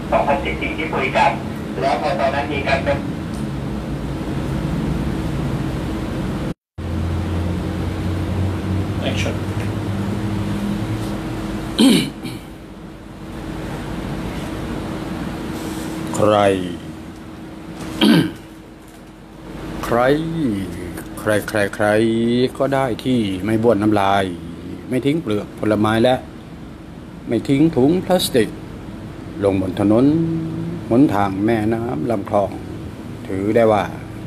2010ที่คุยกันแล้วพอตอนนั้นมีการเป็น Action ใคร ใครก็ได้ที่ไม่บ้วนน้ำลายไม่ทิ้งเปลือกผลไม้และไม่ทิ้งถุงพลาสติกลงบนถนนหนทางแม่น้ำลำคลองถือได้ว่า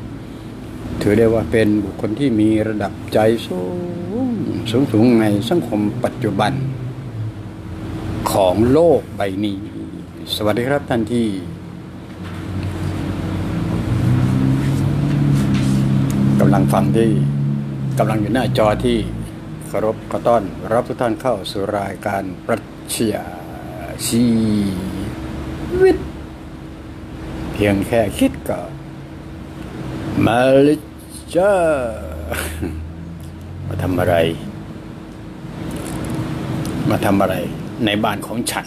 เป็นบุคคลที่มีระดับใจสูงในสังคมปัจจุบันของโลกใบนี้สวัสดีครับท่านที่กำลังฟังที่กำลังอยู่หน้าจอที่เคารพขอต้อนรับทุกท่านเข้าสู่รายการปรัชญาชีวิตเพียงแค่คิดก็มาลิจ้ามาทำอะไรในบ้านของฉัน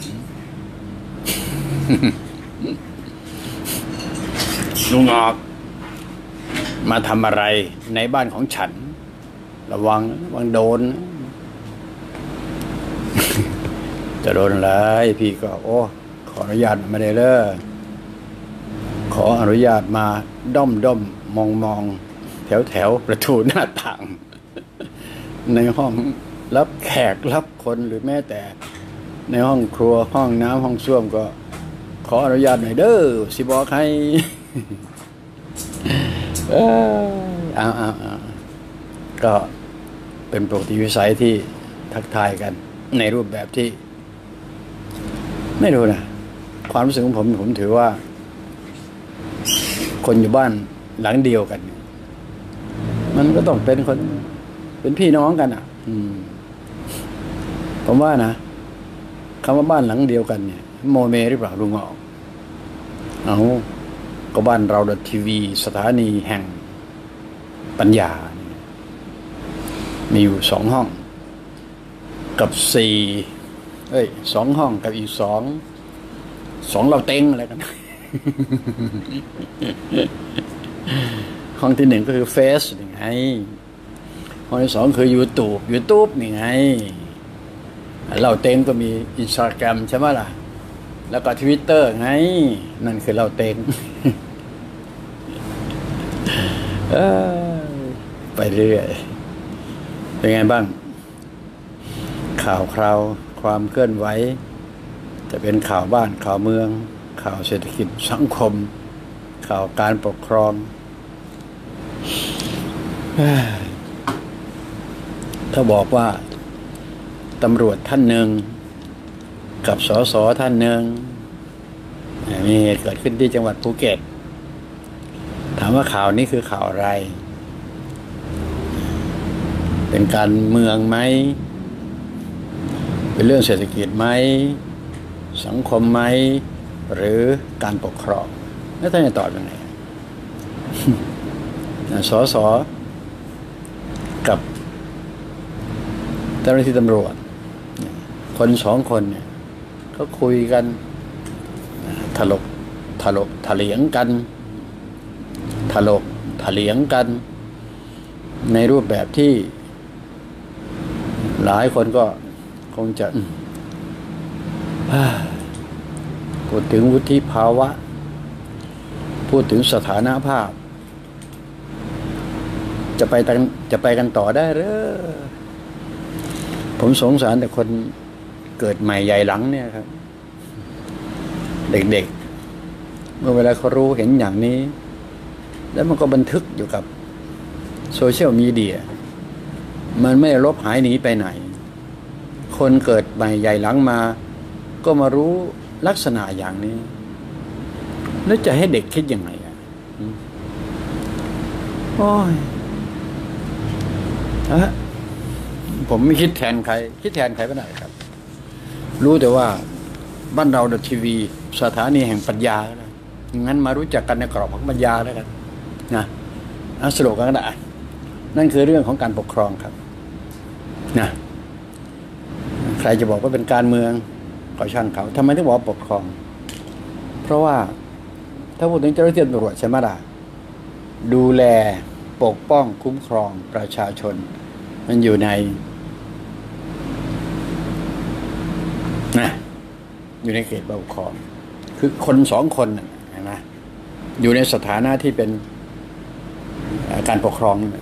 ลุงออกมาทำอะไรในบ้านของฉันระวังโดน จะโดนอะไรพี่ก็ขออนุญาตมาได้เลยขออนุญาตมาด้อมมองแถวประตูหน้าต่าง ในห้องรับแขกรับคนหรือแม้แต่ในห้องครัวห้องน้ำห้องส้วมก็ขออนุญาตหน่อยเด้อสิบอกให้ เอาก็เป็นปกติวิสัยที่ทักทายกันในรูปแบบที่ไม่รู้นะความรู้สึกของผมถือว่าคนอยู่บ้านหลังเดียวกันมันก็ต้องเป็นคนเป็นพี่น้องกันอ่ะผมว่านะคำว่าบ้านหลังเดียวกันเนี่ยโมเมหรือเปล่าลุงออกก็บ้านเราทีวีสถานีแห่งปัญญามีอยู่2 ห้องกับ2 ห้องกับอีก2เราเต็งอะไรกัน ห้องที่1ก็คือเฟซนี่ไงห้องที่2คือยูทูบนี่ไงเราเต็งก็มีInstagramใช่ไหมล่ะแล้วก็ Twitter ไงนั่นคือเราเต็ง ไปเรื่อยเป็นไงบ้างข่าวคราวความเคลื่อนไหวจะเป็นข่าวบ้านข่าวเมืองข่าวเศรษฐกิจสังคมข่าวการปกครองถ้าบอกว่าตำรวจท่านหนึ่งกับสสท่านหนึ่งมีเหตุเกิดขึ้นที่จังหวัดภูเก็ตถามว่าข่าวนี้คือข่าวอะไรเป็นการเมืองไหมเป็นเรื่องเศรษฐกิจไหมสังคมไหมหรือการปกครองแล้วท่านจะตอบยังไง สสกับเจ้าหน้าที่ตำรวจคน2 คนเนี่ยเขาคุยกันถเถียงกันในรูปแบบที่หลายคนก็คงจะพูดถึงวุฒิภาวะพูดถึงสถานะภาพจะไปกันต่อได้หรือผมสงสารแต่คนเกิดใหม่ใหญ่หลังเนี่ยครับเด็กๆเมื่อเวลาเขารู้เห็นอย่างนี้แล้วมันก็บันทึกอยู่กับโซเชียลมีเดียมันไม่ลบหายหนีไปไหนคนเกิดใหม่ใหญ่หลังมาก็มารู้ลักษณะอย่างนี้แล้วจะให้เด็กคิดยังไงโอ้ยผมไม่คิดแทนใครไม่ได้ครับรู้แต่ว่าบ้านเราทีวีสถานีแห่งปัญญาแล้วงั้นมารู้จักกันในกรอบของปัญญาแล้วกันนะสรุปกันก็ได้นั่นคือเรื่องของการปกครองครับนะใครจะบอกว่าเป็นการเมืองก็ช่างเขาทำไมถึงบอกปกครองเพราะว่าถ้าพูดถึงเจ้าหน้าที่ตำรวจใช่ไหมล่ะดูแลปกป้องคุ้มครองประชาชนมันอยู่ในอยู่ในเขตปกครองคือคนสองคนนะอยู่ในสถานะที่เป็นการปกครองนี่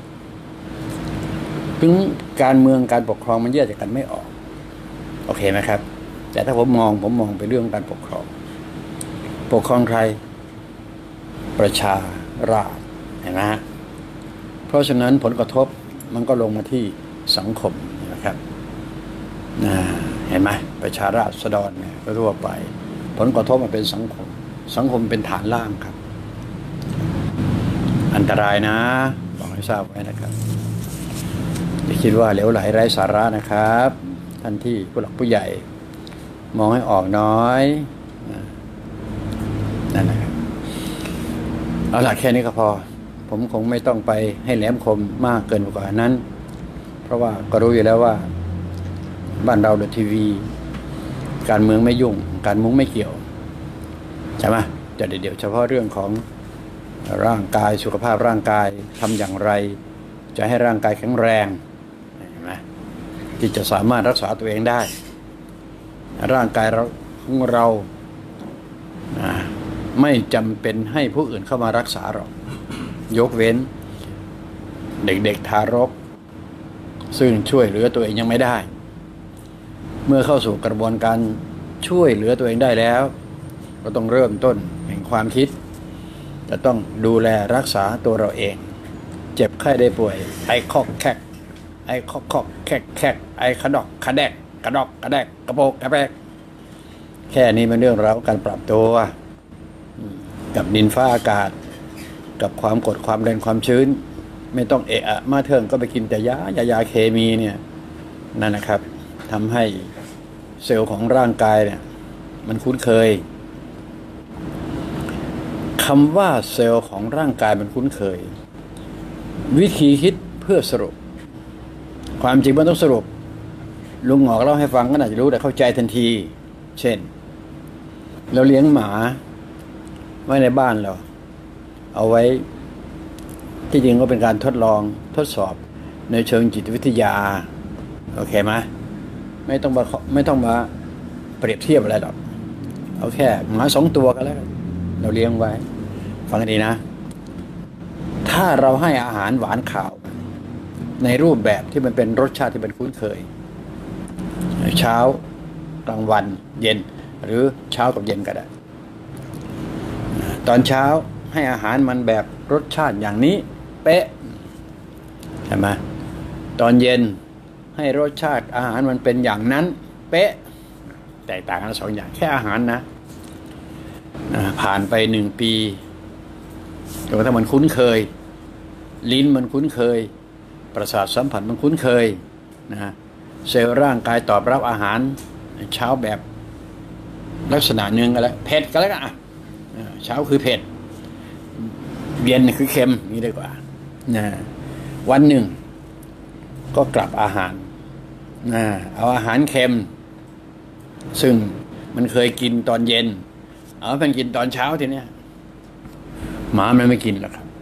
ถึงการเมืองการปกครองมันแยกจากกันไม่ออกโอเคไหมครับแต่ถ้าผมมองไปเรื่องการปกครองใครประชาราษฎร์เห็นไหมฮะเพราะฉะนั้นผลกระทบมันก็ลงมาที่สังคมนะครับเห็นไหมประชาราษฎรเนี่ยทั่วไปผลกระทบมันเป็นสังคมเป็นฐานล่างครับอันตรายนะบอกให้ทราบไว้นะครับอย่าคิดว่าเหลวไหลไร้สาระนะครับท่านที่ผู้หลักผู้ใหญ่มองให้ออกน้อยนั่นนะครับเอาล่ะแค่นี้ก็พอผมคงไม่ต้องไปให้แหลมคมมากเกินกว่านั้นเพราะว่าก็รู้อยู่แล้วว่าบ้านเราเดอะทีวีการเมืองไม่ยุ่งการมุ้งไม่เกี่ยวใช่ไหมจะเดี๋ยวเฉพาะเรื่องของร่างกายสุขภาพร่างกายทำอย่างไรจะให้ร่างกายแข็งแรงเห็นไหมที่จะสามารถรักษาตัวเองได้ร่างกายของเราไม่จำเป็นให้ผู้อื่นเข้ามารักษาหรอกยกเว้นเด็กๆทารกซึ่งช่วยเหลือตัวเองยังไม่ได้เมื่อเข้าสู่กระบวนการช่วยเหลือตัวเองได้แล้วก็ต้องเริ่มต้นแห่งความคิดจะต้องดูแลรักษาตัวเราเองเจ็บไข้ได้ป่วยไอคอกแคกไอคอกแคกไอขดอกขะแดกกระดอกกระแดกกระโปกกระแปกแค่นี้เป็นเรื่องราวการปรับตัวกับดินฟ้าอากาศกับความกดความแรงความชื้นไม่ต้องเอะมาเทิงก็ไปกินแต่ยาเคมีเนี่ยนั่นนะครับทำให้เซลล์ของร่างกายเนี่ยมันคุ้นเคยคำว่าเซลล์ของร่างกายมันคุ้นเคยวิธีคิดเพื่อสรุปความจริงมันต้องสรุปลุงหงอกเล่าให้ฟังก็น่าจะรู้แต่เข้าใจทันทีเช่นเราเลี้ยงหมาไว้ในบ้านเราเอาไว้ที่จริงก็เป็นการทดลองทดสอบในเชิงจิตวิทยาโอเคไหมไม่ต้องมาเปรียบเทียบอะไรหรอกเอาแค่หมา2 ตัวก็แล้วเราเลี้ยงไว้ฟังดีนะถ้าเราให้อาหารหวานข่าวในรูปแบบที่มันเป็นรสชาติที่เป็นคุ้นเคยเช้ากลางวันเย็นหรือเช้ากับเย็นก็ได้ตอนเช้าให้อาหารมันแบบรสชาติอย่างนี้เป๊ะใช่ไหมตอนเย็นให้รสชาติอาหารมันเป็นอย่างนั้นเป๊ะแตกต่างกัน2 อย่างแค่อาหารนะผ่านไป1 ปีจนกระทั่งมันคุ้นเคยลิ้นมันคุ้นเคยประสาทสัมผัสมันคุ้นเคยนะเซลล์ร่างกายตอบรับอาหารเช้าแบบลักษณะหนึ่งก็แล้วเผ็ดก็แล้วกันเช้าคือเผ็ดเย็นคือเค็มนี่ดีกว่าวันหนึ่งก็กลับอาหารเอาอาหารเค็มซึ่งมันเคยกินตอนเย็นเอาเป็นกินตอนเช้าทีเนี้ยหมามันไม่กินหรอกครับ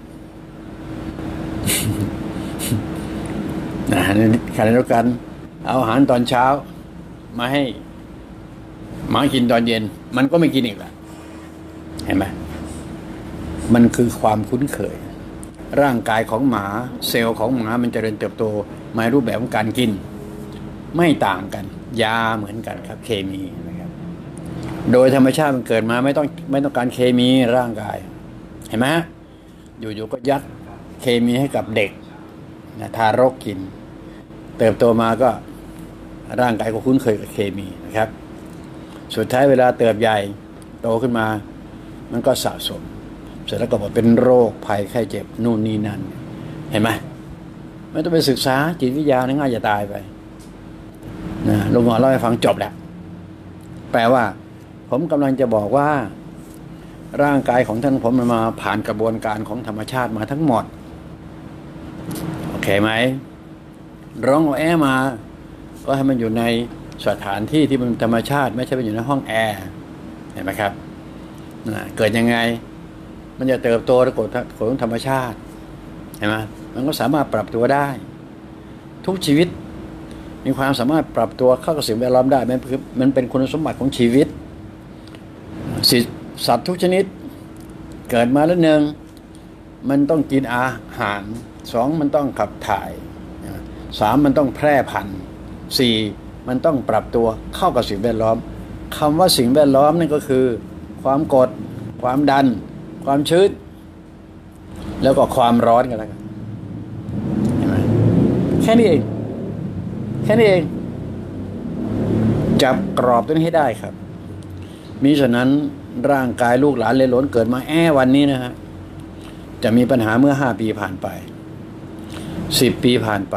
ขณะเดียวกันเอาอาหารตอนเช้ามาให้หมากินตอนเย็นมันก็ไม่กินอีกแล้วเห็นไหมมันคือความคุ้นเคยร่างกายของหมาเซลล์ของหมามันเจริญเติบโตมารูปแบบของการกินไม่ต่างกันยาเหมือนกันครับเคมีนะครับโดยธรรมชาติมันเกิดมาไม่ต้องการเคมีร่างกายเห็นไหมอยู่ๆก็ยัดเคมีให้กับเด็กทารกกินเติบโตมาก็ร่างกายก็คุ้นเคยกับเคมีนะครับสุดท้ายเวลาเติบใหญ่โตขึ้นมามันก็สะสมเสร็จแล้วก็บอกเป็นโรคภัยไข้เจ็บนู่นนี่นั่นเห็นไหมไม่ต้องไปศึกษาจิตวิทยาง่ายจะตายไปลุงหมอเล่าให้ฟังจบแล้วแปลว่าผมกำลังจะบอกว่าร่างกายของท่านผมมันมาผ่านกระบวนการของธรรมชาติมาทั้งหมดโอเคไหมร้องเอาแอร์มาก็ให้มันอยู่ในสถานที่ที่มันธรรมชาติไม่ใช่ไปอยู่ในห้องแอร์เห็นไหมครับเกิดยังไงมันจะเติบโตในกฎของธรรมชาติเห็นไหมมันก็สามารถปรับตัวได้ทุกชีวิตมีความสามารถปรับตัวเข้ากับสิ่งแวดล้อมได้มันเป็นคุณสมบัติของชีวิตสัตว์ทุกชนิดเกิดมาแล้วหนึ่งมันต้องกินอาหารสองมันต้องขับถ่ายสามมันต้องแพร่พันธุ์สี่มันต้องปรับตัวเข้ากับสิ่งแวดล้อมคำว่าสิ่งแวดล้อมนั่นก็คือความกดความดันความชื้นแล้วก็ความร้อนกันแล้วกันเห็นไหมแค่นี้เองจับกรอบตัวนี้ให้ได้ครับมิฉะนั้นร่างกายลูกหลานเลยล้นเกิดมาวันนี้นะฮะจะมีปัญหาเมื่อ5 ปีผ่านไป10 ปีผ่านไป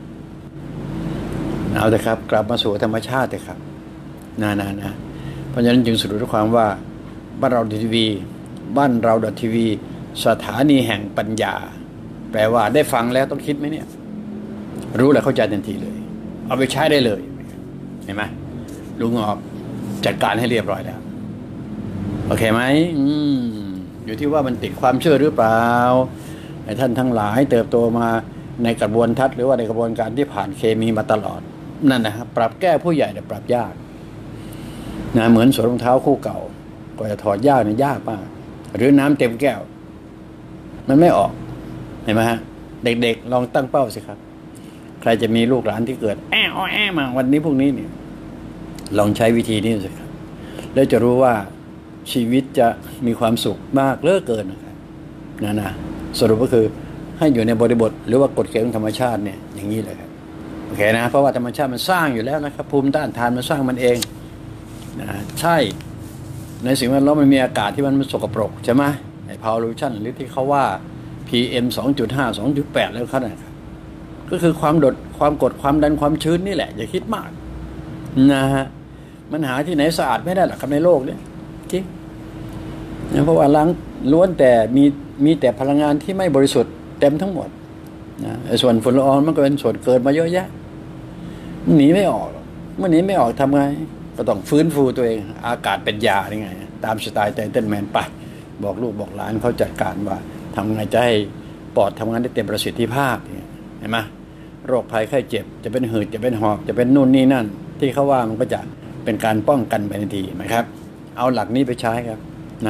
เอาเถอะครับกลับมาสู่ธรรมชาติเถอะครับนะเพราะฉะนั้นจึงสรุปด้วยความว่าบ้านเราทีวีสถานีแห่งปัญญาแปลว่าได้ฟังแล้วต้องคิดไหมเนี่ยรู้แล้วเข้าใจทันทีเลยเอาไปใช้ได้เลยเห็นไหมลุงออกจัดการให้เรียบร้อยแล้วโอเคไหมอยู่ที่ว่ามันติดความเชื่อหรือเปล่าไอ้ท่านทั้งหลายเติบโตมาในกระบวนทัศน์หรือว่าในกระบวนการที่ผ่านเคมีมาตลอดนั่นนะครับปรับแก้ผู้ใหญ่แต่ปรับยากนะเหมือนสวมรองเท้าคู่เก่ากว่าจะถอดยากเนี่ยยากมากหรือน้ำเต็มแก้วมันไม่ออกเห็นไหมฮะเด็กๆลองตั้งเป้าสิครับใครจะมีลูกหลานที่เกิดแมาวันนี้พวกนี้เนี่ยลองใช้วิธีนี้สิครับแล้วจะรู้ว่าชีวิตจะมีความสุขมากเหลือเกินนะครับนะสรุปก็คือให้อยู่ในบริบทหรือว่ากฎเกณฑ์ของธรรมชาติเนี่ยอย่างนี้เลยครับโอเคนะเพราะว่าธรรมชาติมันสร้างอยู่แล้วนะครับภูมิต้านทานมันสร้างมันเองนะใช่ในสิ่งแวดล้อมมันมีอากาศที่มันสกปรกใช่ไหมไอ้ pollution หรือที่เขาว่า PM 2.5 2.8 แล้วเขาเนี่ยก็คือความกดความดันความชื้นนี่แหละอย่าคิดมากนะฮะมันหาที่ไหนสะอาดไม่ได้หรอกครับในโลกนี้จริงนะเพราะว่าล้วนแต่มีแต่พลังงานที่ไม่บริสุทธิ์เต็มทั้งหมดนะส่วนฝุ่นละอองมันก็เป็นส่วนเกิดมาเยอะแยะหนีไม่ออกเมื่อหนีไม่ออกทำไงก็ต้องฟื้นฟูตัวเองอากาศเป็นยาได้ไงตามสไตล์ไทเทนแมนไปบอกลูกบอกหลานเขาจัดการว่าทำไงจะให้ปอดทำงานได้เต็มประสิทธิภาพเห็นไหมโรคภัยไข้เจ็บจะเป็นหืดจะเป็นหอบจะเป็นนู่นนี่นั่นที่เขาว่ามันก็จะเป็นการป้องกันไปทันทีนะครับเอาหลักนี้ไปใช้ครับ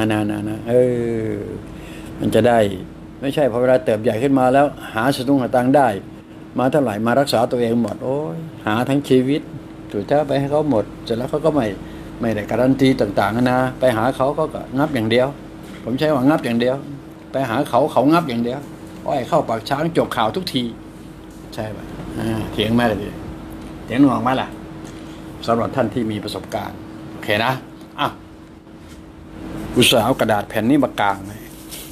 มันจะได้ไม่ใช่พอเวลาเติบใหญ่ขึ้นมาแล้วหาสตุ้งหาตังได้มาเท่าไหร่มารักษาตัวเองหมดโอ้ยหาทั้งชีวิตสุดท้ายไปให้เขาหมดเสร็จแล้วเขาก็ไม่ได้การันตีต่างๆนะไปหาเขาก็งับอย่างเดียวผมใช้ว่างับอย่างเดียวไปหาเขางับอย่างเดียวอ้อยเข้าปากช้างจบข่าวทุกทีใช่ป่ะเถียงมาเลยเถียงหน่วงมาล่ะสำหรับท่านที่มีประสบการณ์โอเคนะอุตส่าห์เอากระดาษแผ่นนี้มากางเลย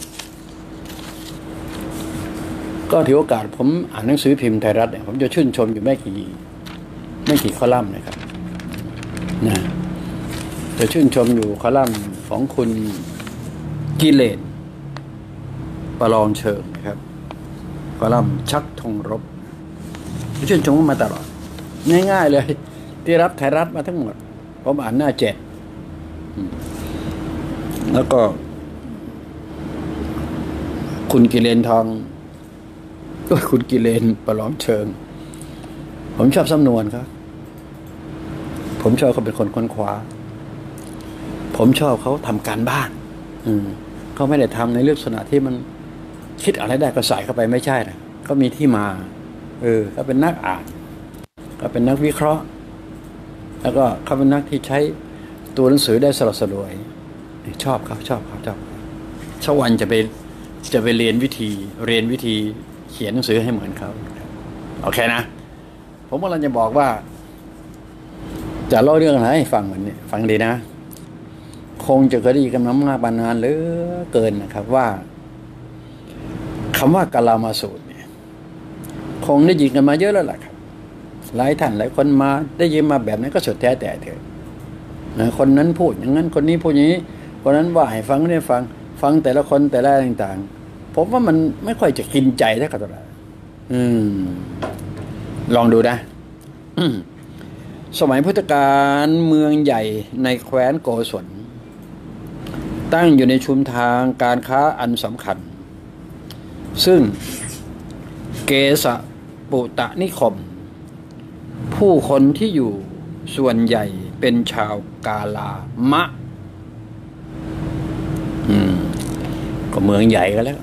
ก็ถือโอกาสผมอ่านหนังสือพิมพ์ไทยรัฐเนี่ยผมจะชื่นชมอยู่ไม่กี่คอลัมน์นะครับนะจะชื่นชมอยู่คอลัมน์ของคุณกิเลสประลองเชิงนะครับคอลัมน์ชักธงรบชื่นชมมาตลอดง่ายๆเลยที่รับไทยรัฐมาทั้งหมดผมอ่านหน้า7แล้วก็คุณกิเลนทองก็คุณกิเลนประลองเชิงผมชอบสำนวนครับผมชอบเขาเป็นคนค้นคว้าผมชอบเขาทำการบ้านเขาไม่ได้ทำในลักษณะที่มันคิดอะไรได้ก็ใส่เข้าไปไม่ใช่นะเขามีที่มาเขาเป็นนักอ่านเขาเป็นนักวิเคราะห์แล้วก็เขาเป็นนักที่ใช้ตัวหนังสือได้สละสลวยชอบชวันจะไปเรียนวิธีเขียนหนังสือให้เหมือนเขาโอเคนะผมกำลังจะบอกว่าจะเล่าเรื่องอะไรให้ฟังเหมือนนี้ฟังดีนะคงจะเคยได้ยินกันมามากนานเหลือเกินนะครับว่าคำว่ากาลามาสูตรเนี่ยคงได้ยินกันมาเยอะแล้วล่ะครับหลายท่านหลายคนมาได้ยินมาแบบนั้นก็สุดแท้แต่เถอะนะคนนั้นพูดอย่างนั้นคนนี้พูดอย่างนี้คนนั้นว่าให้ฟังนี่ฟังแต่ละคนแต่ละต่างๆผมว่ามันไม่ค่อยจะกินใจเท่าไหร่ลองดูนะสมัยพุทธกาลเมืองใหญ่ในแคว้นโกศลตั้งอยู่ในชุมทางการค้าอันสำคัญซึ่งเกสปุตะนิคมผู้คนที่อยู่ส่วนใหญ่เป็นชาวกาลามะก็เมืองใหญ่ก็แล้ว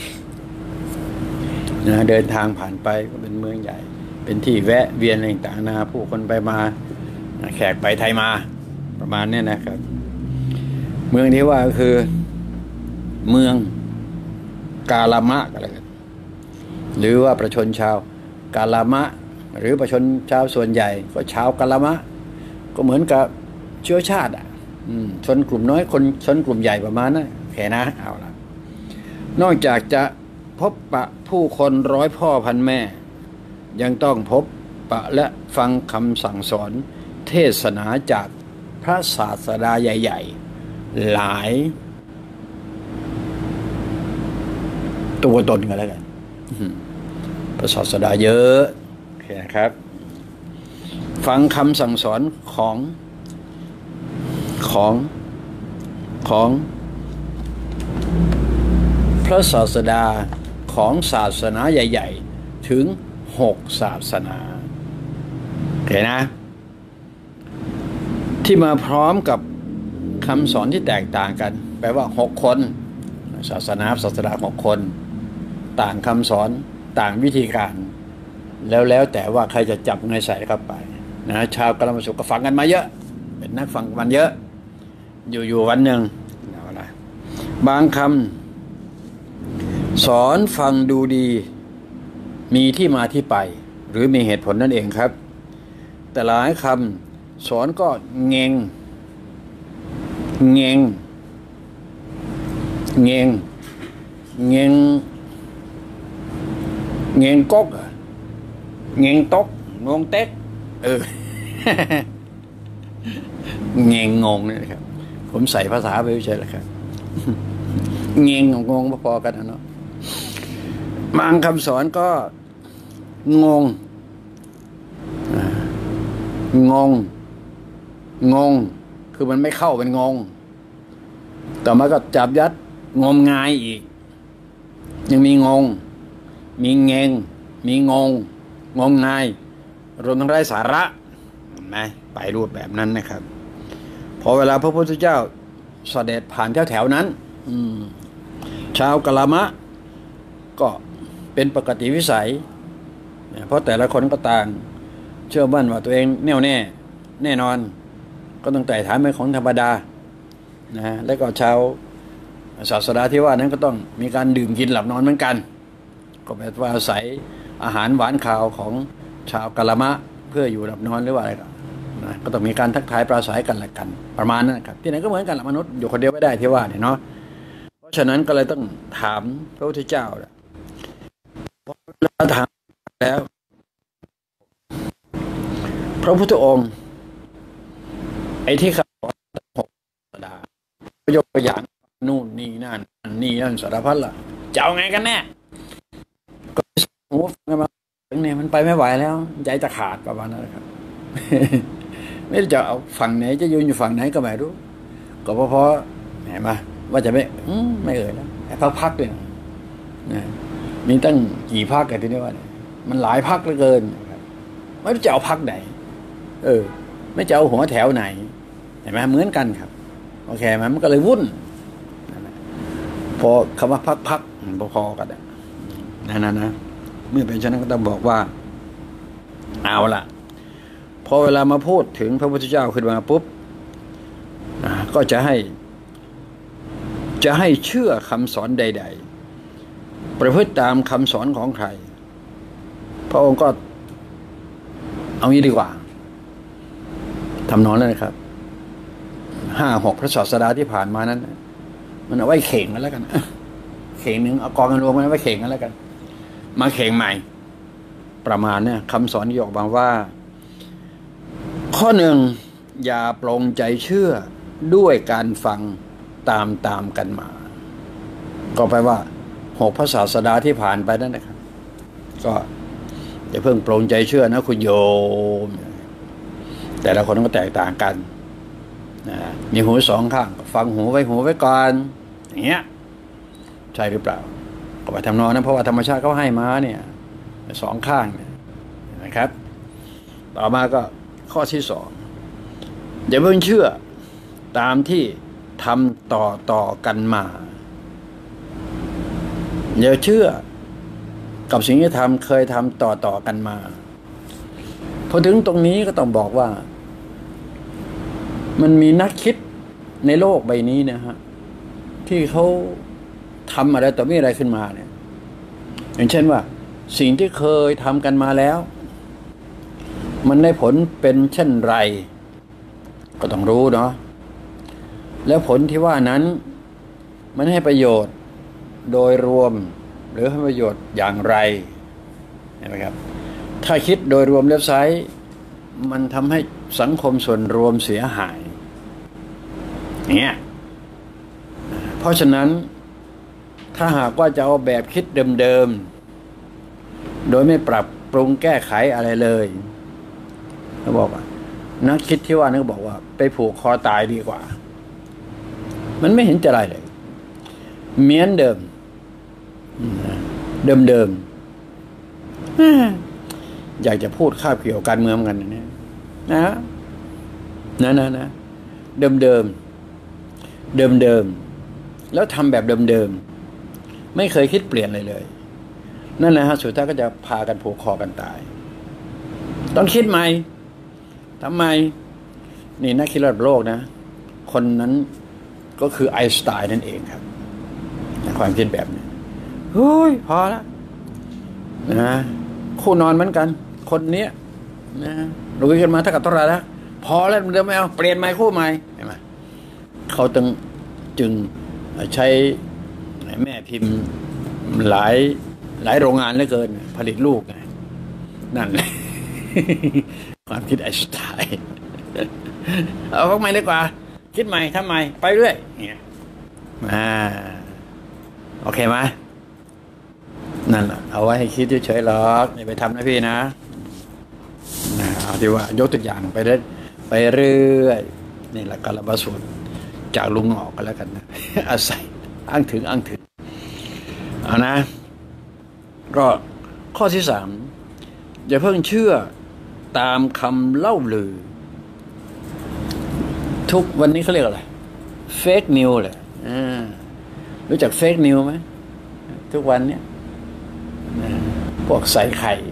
นะเดินทางผ่านไปก็เป็นเมืองใหญ่เป็นที่แวะเวียนอะไรต่างๆนะผู้คนไปมาแขกไปไทยมาประมาณนี้นะครับเมืองที่ว่าก็คือเมืองกาลามะก็แล้วกันหรือว่าประชาชนชาวกาลามะหรือประชาชนชาวส่วนใหญ่ก็ชาวกาลามะก็เหมือนกับเชื้อชาติชนกลุ่มน้อยคนชนกลุ่มใหญ่ประมาณนั้นแค่นะเอาละนอกจากจะพบปะผู้คนร้อยพ่อพันแม่ยังต้องพบปะและฟังคำสั่งสอนเทศนาจากพระศาสดาใหญ่ๆหลายตัวตนกันแล้วกันพระศาสดาเยอะโอเคครับฟังคำสั่งสอนของพระศาสดาของศาสนาใหญ่ๆถึง6ศาสนาโอเคนะที่มาพร้อมกับคำสอนที่แตกต่างกันแปลว่า6คนศาสดา6คนต่างคำสอนต่างวิธีการแล้วแต่ว่าใครจะจับไงใส่เข้าไปนะชาวกาลมาสุก็ฟังกันมาเยอะเป็นนักฟังกันเยอะอยู่วันหนึ่งบางคำสอนฟังดูดีมีที่มาที่ไปหรือมีเหตุผลนั่นเองครับแต่หลายคำสอนก็เงงก๊กเงงตกงงเต็กเงงงงนี่นะครับผมใส่ภาษาไปเฉยๆแหละครับเงงงงพอๆกันนะเนาะบางคำสอนก็งงคือมันไม่เข้าเป็นงงต่อมาก็จับยัดงมงายอีกยังมีงงมีเงงมีงงายรวมทั้งไร้สาระเห็นไหมไปรูปแบบนั้นนะครับพอเวลาพระพุทธเจ้าเสด็จผ่านแถวนั้นชาวกาลามะก็เป็นปกติวิสัยเพราะแต่ละคนก็ต่างเชื่อมั่นว่าตัวเองแน่วแน่แน่นอนก็ต้องไต่ถามเป็นของธรรมดานะแล้วก็ชาวศาสดาที่ว่านั้นก็ต้องมีการดื่มกินหลับนอนเหมือนกันก็แบบว่าอาศัยอาหารหวานข้าวของชาวกาลามะเพื่ออยู่หลับนอนหรือว่าอะไรนะก็ต้องมีการทักทายปราศัยกันละกันประมาณนั้นครับที่ไหนก็เหมือนกันละมนุษย์อยู่คนเดียวไม่ได้ที่ว่าเนี่ยเนาะเพราะฉะนั้นก็เลยต้องถามพระพุทธเจ้าพอเราถามแล้วพระพุทธองค์ไอ้ที่เขา6ศาสดายกตัวอย่างนู่นนี่นั่นสารพัดล่ะจะเอาไงกันแน่ก็โอ้ฟังมาเนี่ยมันไปไม่ไหวแล้วใจจะขาดประมาณนั้นครับ ไม่รู้จะเอาฝั่งไหนจะยืนอยู่ฝั่งไหนก็ไม่รู้ก็เพราะเห็นไหมว่าจะไม่แล้วพักเลยนะมีตั้งกี่พักกันที่นี่ว่ามันหลายพักเหลือเกินไม่รู้จะเอาพักไหนไม่จะเอาหัวแถวไหนเห็นไหมเหมือนกันครับโอเคมันก็เลยวุ่นพอคำว่าพักพอกันนะเมื่อเป็นเช่นนั้นก็ต้องบอกว่าเอาล่ะพอเวลามาพูดถึงพระพุทธเจ้าขึ้นมาปุ๊บก็จะให้เชื่อคำสอนใดๆประพฤติตามคำสอนของใครพระองค์ก็เอางี้ดีกว่าทำนองนั้นนะครับ5-6พระศาสดาที่ผ่านมานั้นมันเอาไว้เข่งกันแล้วกันเข่งหนึ่งเอากองกันรวมกันไว้เข่งกันแล้วกันมาเข่งใหม่ประมาณเนี่ยคำสอนที่ออกมาว่าข้อหนึ่งอย่าปลงใจเชื่อด้วยการฟังตามกันมาก็แปลว่า6พระศาสดาที่ผ่านไปนั่นนะครับก็อย่าเพิ่งปลงใจเชื่อนะคุณโยมแต่ละคนก็แตกต่างกันมีหูสองข้างฟังหูไว้ก่อนอย่างเงี้ยใช่หรือเปล่าก็ไปทำนองนั้นเพราะว่าธรรมชาติเขาให้มาเนี่ยสองข้างนะครับต่อมาก็ข้อที่สองอย่าเพิ่งเชื่อตามที่ทำต่อกันมาอย่าเชื่อกับสิ่งที่เคยทำต่อกันมาพอถึงตรงนี้ก็ต้องบอกว่ามันมีนักคิดในโลกใบนี้นะฮะที่เขาทำอะไรต่อมีอะไรขึ้นมาเนี่ยอย่างเช่นว่าสิ่งที่เคยทำกันมาแล้วมันได้ผลเป็นเช่นไรก็ต้องรู้เนาะแล้วผลที่ว่านั้นมันให้ประโยชน์โดยรวมหรือให้ประโยชน์อย่างไรเห็นไหมครับถ้าคิดโดยรวมเว็บไซต์มันทำให้สังคมส่วนรวมเสียหายเนี่ยเพราะฉะนั้นถ้าหากว่าจะเอาแบบคิดเดิมๆโดยไม่ปรับปรุงแก้ไขอะไรเลยเขาบอกว่านักคิดที่ว่านั้นบอกว่าไปผูกคอตายดีกว่ามันไม่เห็นจะอะไรเลยเหมือนเดิมอยากจะพูดคาบเกี่ยวการเมืองกันเนี่ยนะเดิมแล้วทำแบบเดิมไม่เคยคิดเปลี่ยนเลยนั่นแหละฮะสุดท้ายก็จะพากันผูกคอกันตายต้องคิดใหม่ทำไมนี่นักคิดระดับโลกนะคนนั้นก็คือไอน์สไตน์นั่นเองครับความคิดแบบนี้เฮ้ยพอแล้วนะคู่นอนเหมือนกันคนเนี้ยนะรู้กันมาถ้ากับตัวเราแล้วพอแล้วเดี๋ยวไม่เอาเปลี่ยนใหม่คู่ใหม่เห็นไหมเขาจึงใช้แม่พิมพ์หลายโรงงานเหลือเกินผลิตลูกไงนั่นแหละ ความคิดไอน์สไตน์เอาเข้าใหม่ดีกว่าคิดใหม่ทำใหม่ไปเรื่อยเนี่ยโอเคไหมนั่นแหละเอาไว้ให้คิดเฉยๆหรอกอย่าไปทำนะพี่นะเอาที่ว่ายกตัวอย่างไปเรื่อยนี่แหละกาลบสูตรจากลุงออกกันแล้วกันนะ อาศัยอ้างถึงเอานะก็ข้อที่สามอย่าเพิ่งเชื่อตามคำเล่าลือทุกวันนี้เขาเรียกอะไรเฟกนิวแหละรู้จักเฟกนิวไหมทุกวันเนี้ยพวกใส่ไข่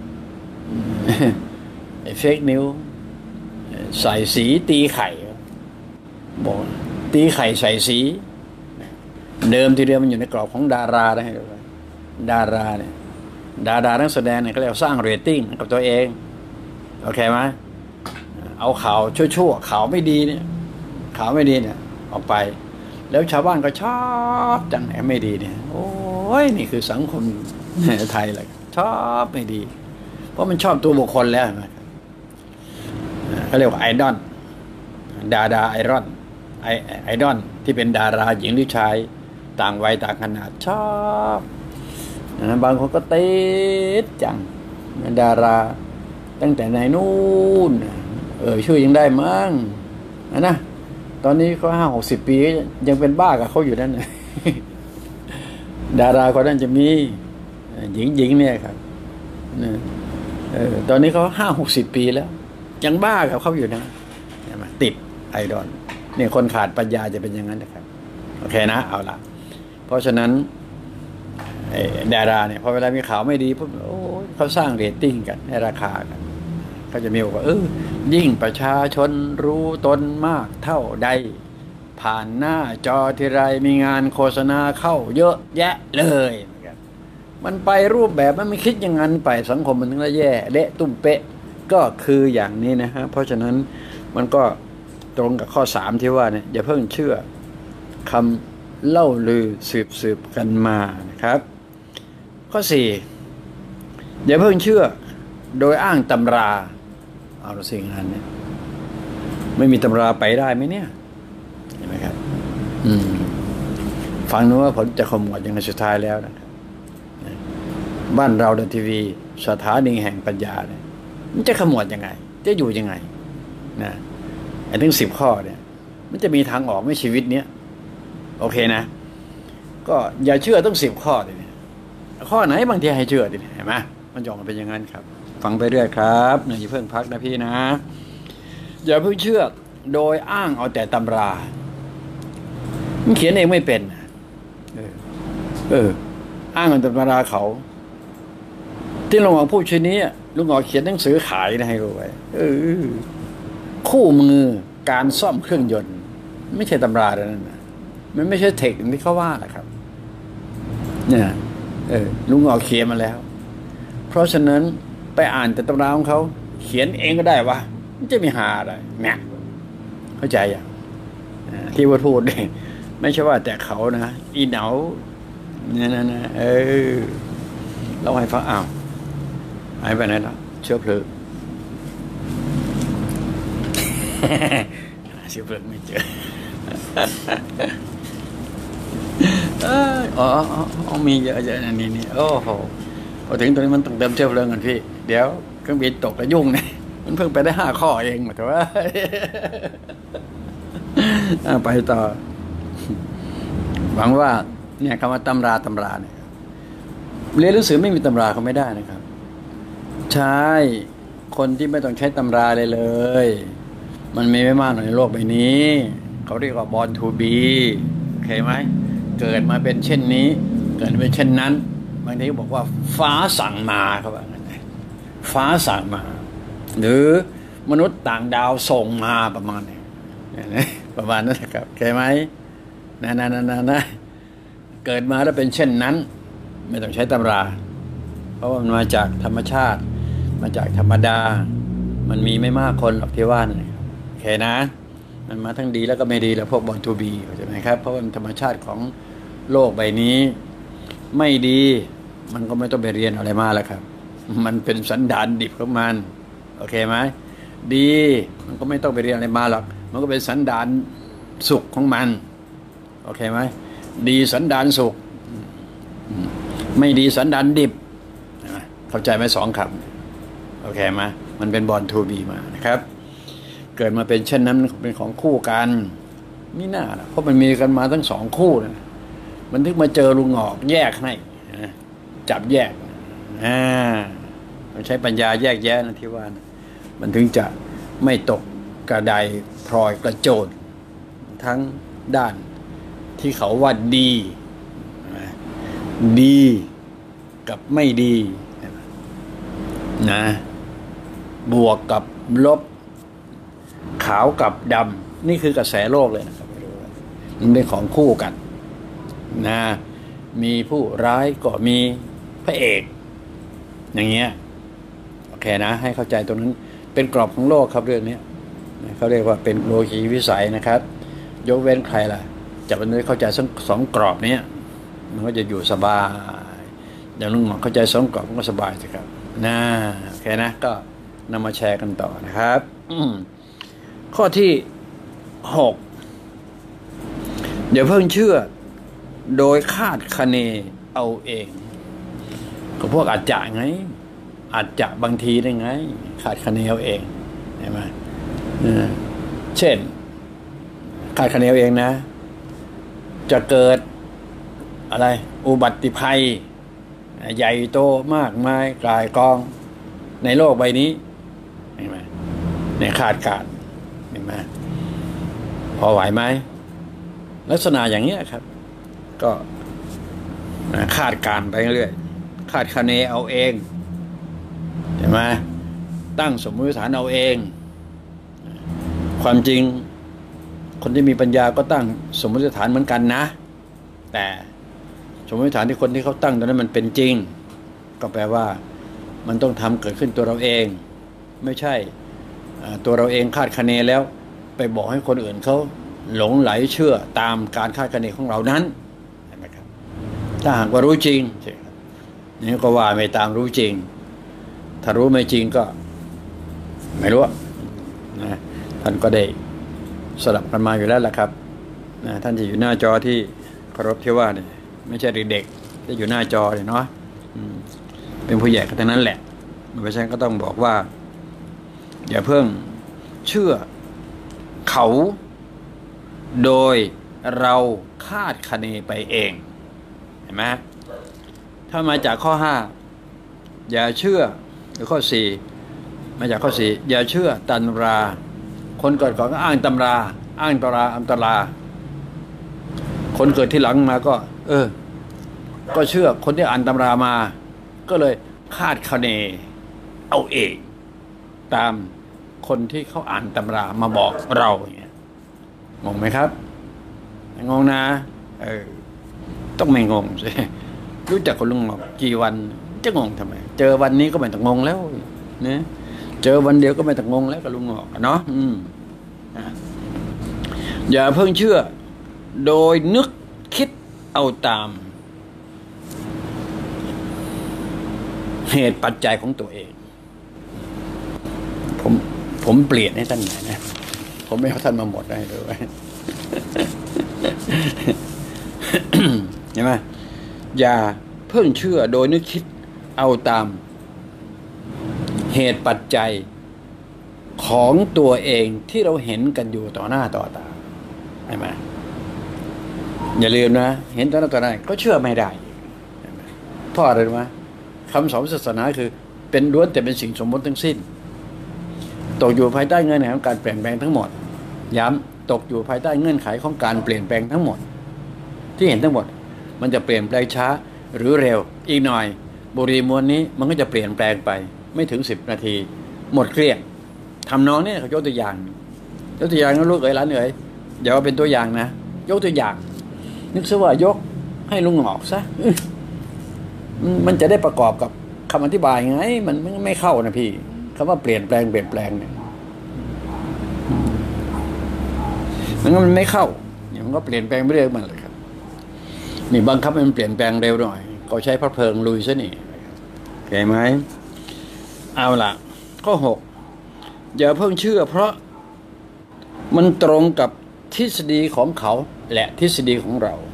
ไอ้เฟกนิวใส่สีตีไข่บอกตีไข่ใส่สีเดิมทีเดียวมันอยู่ในกรอบของดาราได้ดาราเนี่ยดารานักแสดงเนี่ยเขาเรียกสร้างเรตติ้งกับตัวเองโอเคไหมเอาข่าวชั่วๆข่าวไม่ดีเนี่ยออกไปแล้วชาวบ้านก็ชอบจังไหนไม่ดีเนี่ยโอ้ยนี่คือสังคมไทยเลยชอบไม่ดีเพราะมันชอบตัวบุคคลแล้วนะครับเขาเรียกว่าไอดอลดาไอรอนไอดอลที่เป็นดาราหญิงหรือชายต่างวัยต่างขนาดชอบบางคนก็ติดจังดาราตั้งแต่ในนู่นชื่อยังได้มั้งนะตอนนี้ก็50 ปียังเป็นบ้ากับเขาอยู่นั่นนะดาราคนนั้นจะมีหญิงเนี่ยครับตอนนี้เขา50-60 ปีแล้วยังบ้ากับเขาอยู่นะติดไอดอลเนี่ยคนขาดปัญญาจะเป็นอย่างนั้นนะครับโอเคนะเอาละเพราะฉะนั้นดาราเนี่ยพอเวลามีข่าวไม่ดีปุ๊บเขาสร้างเรตติ้งกันให้ราคากันเขาจะมีบอกว่ายิ่งประชาชนรู้ตนมากเท่าใดผ่านหน้าจอทีไรมีงานโฆษณาเข้าเยอะแยะเลยมันไปรูปแบบมันไม่คิดอย่างนั้นไปสังคมมันถึงได้แย่เละตุ้มเป๊ะก็คืออย่างนี้นะฮะเพราะฉะนั้นมันก็ตรงกับข้อ3ที่ว่าเนี่ยอย่าเพิ่งเชื่อคำเล่าลือสืบกันมานะครับข้อ4อย่าเพิ่งเชื่อโดยอ้างตำราเอาละสิ่งนั้นเนี่ยไม่มีตำราไปได้ไหมเนี่ยเห็นไหมครับฟังนู้ว่าผลจะขมวดอย่างในสุดท้ายแล้วนะครับบ้านเราเดินทีวีสถานีแห่งปัญญาเนี่ยมันจะขมวดยังไงจะอยู่ยังไงนะไอ้ถึง10 ข้อเนี่ยมันจะมีทางออกไหมชีวิตเนี้ยโอเคนะก็อย่าเชื่อต้อง10 ข้อดิข้อไหนบางทีให้เชื่อดิเห็นไหมมันจะออกมาเป็นอย่างนั้นครับฟังไปเรื่อยครับอย่าเพิ่งพักนะพี่นะอย่าเพิ่งเชื่อโดยอ้างเอาแต่ตำรามันเขียนเองไม่เป็นอ้างเอาแต่ตำราเขาที่ลุงหงอพูดชนี้ลุงหงอเขียนหนังสือขายนะให้รู้ไว้คู่มือการซ่อมเครื่องยนต์ไม่ใช่ตำราแล้วนั่นนะมันไม่ใช่เทคนิคที่เขาว่าแหละครับเนี่ยลุงหงอเขียนมาแล้วเพราะฉะนั้นไปอ่านแต่ตำราของเขาเขียนเองก็ได้วะมันจะมีหาอะไรเนี่ยเข้าใจอย่างที่ว่าพูดเนี่ยไม่ใช่ว่าแต่เขานะอีเหนาเนี่ยนะเราให้ฟังอ้าวหายไปไหนแล้วเชื้อเพลิงเชื้อเพลิงไม่เจอมีเยอะๆนี่โอ้โหพอถึงตรงนี้มันต้องเติมเชื้อเพลิงกันพี่เดี๋ยวเครื่องบินตกกระยุ่งเนี่ยมันเพิ่งไปได้5 ข้อเองแต่ว่าไปต่อหวังว่าเนี่ยคำว่าตำราเนี่ยเรียนหนังสือไม่มีตำราเขาไม่ได้นะครับใช่คนที่ไม่ต้องใช้ตำราเลยมันมีไม่มากในโลกใบนี้เขาเรียกว่า born to be โอเคไหมเกิดมาเป็นเช่นนี้เกิดเป็นเช่นนั้นบางทีบอกว่าฟ้าสั่งมาเขาว่างั้นฟ้าสั่งมาหรือมนุษย์ต่างดาวส่งมาประมาณนี้ประมาณนั้นนะครับโอเคไหมนะเกิดมาแล้วเป็นเช่นนั้นไม่ต้องใช้ตำราเพราะว่ามันมาจากธรรมชาติมาจากธรรมดามันมีไม่มากคนหรอกที่ว่านี่โอเคนะมันมาทั้งดีแล้วก็ไม่ดีแล้วพวกบอลทูบีใช่ไหมครับเพราะว่าธรรมชาติของโลกใบนี้ไม่ดีมันก็ไม่ต้องไปเรียนอะไรมาแล้วครับมันเป็นสันดานดิบของมันโอเคไหมดีมันก็ไม่ต้องไปเรียนอะไรมาหรอกมันก็เป็นสันดานสุขของมันโอเคไหมดีสันดานสุขไม่ดีสันดานดิบเข้าใจไหม2 คำโอเคไหมมันเป็นบอลทูบีมานะครับเกิดมาเป็นเช่นนั้นเป็นของคู่กันไม่น่านะเพราะมันมีกันมาทั้ง2 คู่นะมันถึงมาเจอลุงหงอกแยกให้จับแยกมันใช้ปัญญาแยกแยะนะที่ว่านะมันถึงจะไม่ตกกระไดพลอยกระโจนทั้งด้านที่เขาว่าดีกับไม่ดีนะบวกกับลบขาวกับดำนี่คือกระแสโลกเลยนะครับมันเป็นของคู่กันนะมีผู้ร้ายก็มีพระเอกอย่างเงี้ยโอเคนะให้เข้าใจตรงนั้นเป็นกรอบของโลกครับเรื่องนี้เขาเรียกว่าเป็นโลกีวิสัยนะครับยกเว้นใครล่ะจะเป็นเข้าใจ2 กรอบนี้มันก็จะอยู่สบายอย่างลุงหมอเข้าใจ2 กรอบมันก็สบายสิครับนะโอเคนะก็นำมาแชร์กันต่อนะครับข้อที่6เดี๋ยวเพิ่งเชื่อโดยคาดคะเนเอาเองก็พวกอาจจะไงอาจจะบางทีได้ไงคาดคะเนเอาเองใช่ไหมเช่นคาดคะเนเอาเองนะจะเกิดอะไรอุบัติภัยใหญ่โตมากมายกลายกองในโลกใบนี้เห็นไหมในคาดการณ์เห็นไหมพอไหวไหมลักษณะอย่างนี้ครับก็คาดการณ์ไปเรื่อยคาดคะเนเอาเองเห็นไหมตั้งสมมติฐานเอาเองความจริงคนที่มีปัญญาก็ตั้งสมมติฐานเหมือนกันนะแต่สมมติฐานที่คนที่เขาตั้งตอนนั้นมันเป็นจริงก็แปลว่ามันต้องทำเกิดขึ้นตัวเราเองไม่ใช่ตัวเราเองคาดคะเนแล้วไปบอกให้คนอื่นเขาหลงไหลเชื่อตามการคาดคะเนของเรานั้นเห็นไหมครับถ้าหากว่ารู้จริงนี่ก็ว่าไม่ตามรู้จริงถ้ารู้ไม่จริงก็ไม่รู้นะท่านก็ได้สลับกันมาอยู่แล้วแหละครับนะท่านจะอยู่หน้าจอที่เคารพที่ว่าเนี่ยไม่ใช่เด็กๆที่อยู่หน้าจอเลยเนาะเป็นผู้ใหญ่กันทั้งนั้นแหละเพราะฉะนั้นก็ต้องบอกว่าอย่าเพิ่งเชื่อเขาโดยเราคาดคะเนไปเองเห็นไหมถ้ามาจากข้อ5อย่าเชื่อหรือข้อ4มาจากข้อ4อย่าเชื่อตำราคนเกิดก่อนก็อ้างตำราอ้างตำราอัมตราคนเกิดที่หลังมาก็ก็เชื่อคนที่อ่านตำรามาก็เลยคาดคะเนเอาเองตามคนที่เขาอ่านตำรามาบอกเราอย่างเงี้ยงงไหมครับงงนะต้องไม่งงสิรู้จักคนลุงหงอกกี่วันจะงงทำไมเจอวันนี้ก็ไม่ต้องงงแล้วนะเจอวันเดียวก็ไม่ต้องงงแล้วกับลุงหงอกเนาะอย่าเพิ่งเชื่อโดยนึกคิดเอาตามเหตุปัจจัยของตัวเองผมเปลี่ยนให้ท่านหน่อยนะผมไม่เอาท่านมาหมดได้เลยเห็นไหมอย่าเพิ่งเชื่อโดยนึกคิดเอาตามเหตุปัจจัยของตัวเองที่เราเห็นกันอยู่ต่อหน้าต่อตาใช่ไหมอย่าลืมนะเห็นต่อหน้าต่อตาก็เชื่อไม่ได้เพราะอะไรรู้ไหมคำสอนศาสนาคือเป็นล้วนแต่เป็นสิ่งสมมติทั้งสิ้นตกอยู่ภายใต้เงื่อนไขของการเปลี่ยนแปลงทั้งหมดย้ำตกอยู่ภายใต้เงื่อนไขของการเปลี่ยนแปลงทั้งหมดที่เห็นทั้งหมดมันจะเปลี่ยนแปลงช้าหรือเร็วอีกหน่อยบุหรี่มวนนี้มันก็จะเปลี่ยนแปลงไปไม่ถึง10 นาทีหมดเกลี้ยงทำน้องเนี่ยเขายกตัวอย่างนะลูกเอ๋ยหลานเอ๋ยอย่าว่าเป็นตัวอย่างนะยกตัวอย่างนึกซะว่ายกให้ลุงหงอกซะมันจะได้ประกอบกับคำอธิบายไงมันไม่เข้านะพี่คำว่าเปลี่ยนแปลงเนี่ยมันไม่เข้าอย่างมันก็เปลี่ยนแปลงไม่เรื่อยมันเลยครับนี่บังคับให้มันเปลี่ยนแปลงเร็วหน่อยก็ใช้พระเพลิงลุยซะนี่เห็นไหมเอาล่ะข้อ6อย่าเพิ่งเชื่อเพราะมันตรงกับทฤษฎีของเขาและทฤษฎีของเรา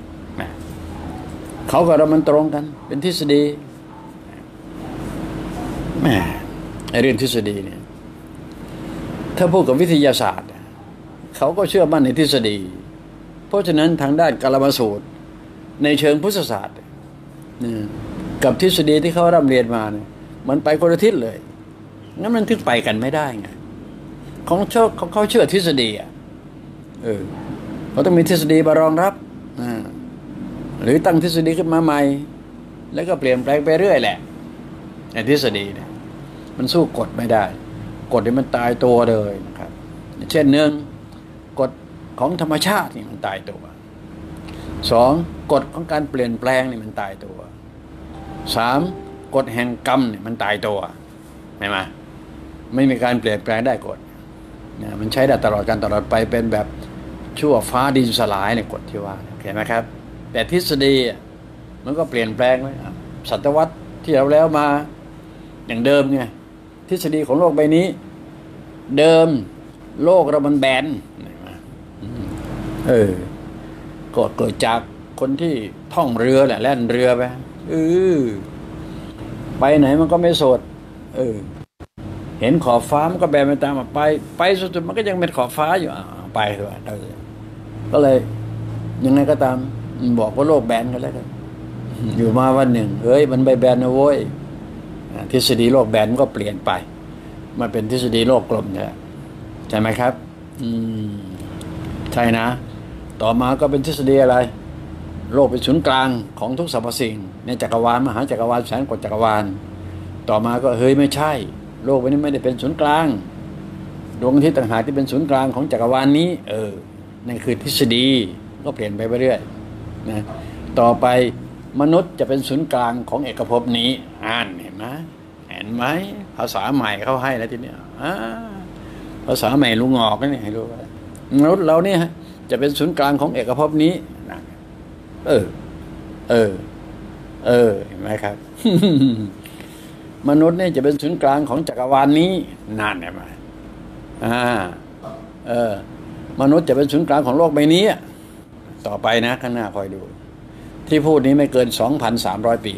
เขากับเรามันตรงกันเป็นทฤษฎีแม่เรื่องทฤษฎีเนี่ยถ้าพูดกับวิทยาศาสตร์เขาก็เชื่อมั่นในทฤษฎีเพราะฉะนั้นทางด้านกาลมาสูตรในเชิงพุทธศาสตร์กับทฤษฎีที่เขาร่ำเรียนมาเนี่ยมันไปคนละทิศเลยงั้นมันถึงไปกันไม่ได้ไงเขาเชื่อทฤษฎีเขาต้องมีทฤษฎีมารองรับหรือตั้งทฤษฎีขึ้นมาใหม่แล้วก็เปลี่ยนแปลงไปเรื่อยแหละในทฤษฎีเนี่ยมันสู้กฎไม่ได้กฎนี่มันตายตัวเลยนะครับเช่นหนึ่งกฎของธรรมชาตินี่มันตายตัว2กฎของการเปลี่ยนแปลงนี่มันตายตัว3กฎแห่งกรรมเนี่ยมันตายตัวเห็นไหมไม่มีการเปลี่ยนแปลงได้กฎมันใช้ได้ตลอดการตลอดไปเป็นแบบชั่วฟ้าดินสลายในกฎที่ว่าเห็นไหมครับแต่ทฤษฎีมันก็เปลี่ยนแปลงไปศตวรรษที่แล้วมาอย่างเดิมไงทฤษฎีของโลกใบนี้เดิมโลกเรามันแบนก็เกิดจากคนที่ท่องเรือแหละแล่นเรือไปไปไหนมันก็ไม่สดเห็นขอบฟ้ามันก็แบนไปตามไปสุดๆมันก็ยังเป็นขอบฟ้าอยู่ไปเถอะก็เลยยังไงก็ตามบอกว่าโลกแบนกันแล้วกันอยู่มาวันหนึ่งมันไปแบนนะโว้ยทฤษฎีโลกแบนมันก็เปลี่ยนไปมาเป็นทฤษฎีโลกกลมเนี่ยใช่ไหมครับใช่นะต่อมาก็เป็นทฤษฎีอะไรโลกเป็นศูนย์กลางของทุกสรรพสิ่งในจักรวาลมหาจักรวาลแสนกว่าจักรวาลต่อมาก็ไม่ใช่โลกนี้ไม่ได้เป็นศูนย์กลางดวงอาทิตย์ต่างหากที่เป็นศูนย์กลางของจักรวาลนี้นั่นคือทฤษฎีก็เปลี่ยนไปเรื่อยนะต่อไปมนุษย์จะเป็นศูนย์กลางของเอกภพนี้เห็นไหมภาษาใหม่เขาให้แล้วทีเนี้ยภาษาใหม่ลุงงอกนี่ให้รู้ว่ามนุษย์เราเนี่ยจะเป็นศูนย์กลางของเอกภพนี้นะเห็นไหมครับ มนุษย์เนี่ยจะเป็นศูนย์กลางของจักรวาลนี้นั่นเห็นไหมมนุษย์จะเป็นศูนย์กลางของโลกใบนี้ต่อไปนะข้างหน้าคอยดูที่พูดนี้ไม่เกิน 2,300 ปี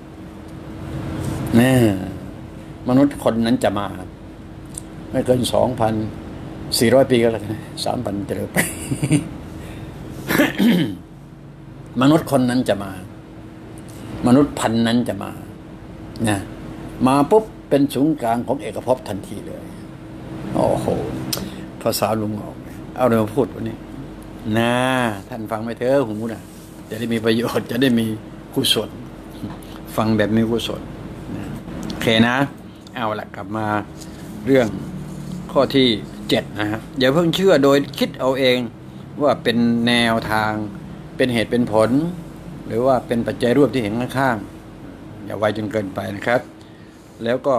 มนุษย์คนนั้นจะมาไม่เกิน 2,400 ปีก็แล้วกัน 3,000 จะเร็วไปมนุษย์คนนั้นจะมา มนุษย์พันธุ์นั้นจะมานะมาปุ๊บเป็นศูนย์กลางของเอกภพทันทีเลยโอ้โหภาษาลุงออกเอาเรื่องพูดวันนี้นะท่านฟังไปเถอะหูนะจะได้มีประโยชน์จะได้มีกุศลฟังแบบมีกุศลนะโอเคนะเอาละกลับมาเรื่องข้อที่7นะฮะอย่าเพิ่งเชื่อโดยคิดเอาเองว่าเป็นแนวทางเป็นเหตุเป็นผลหรือว่าเป็นปัจจัยร่วมที่เห็นข้างๆอย่าไวจนเกินไปนะครับแล้วก็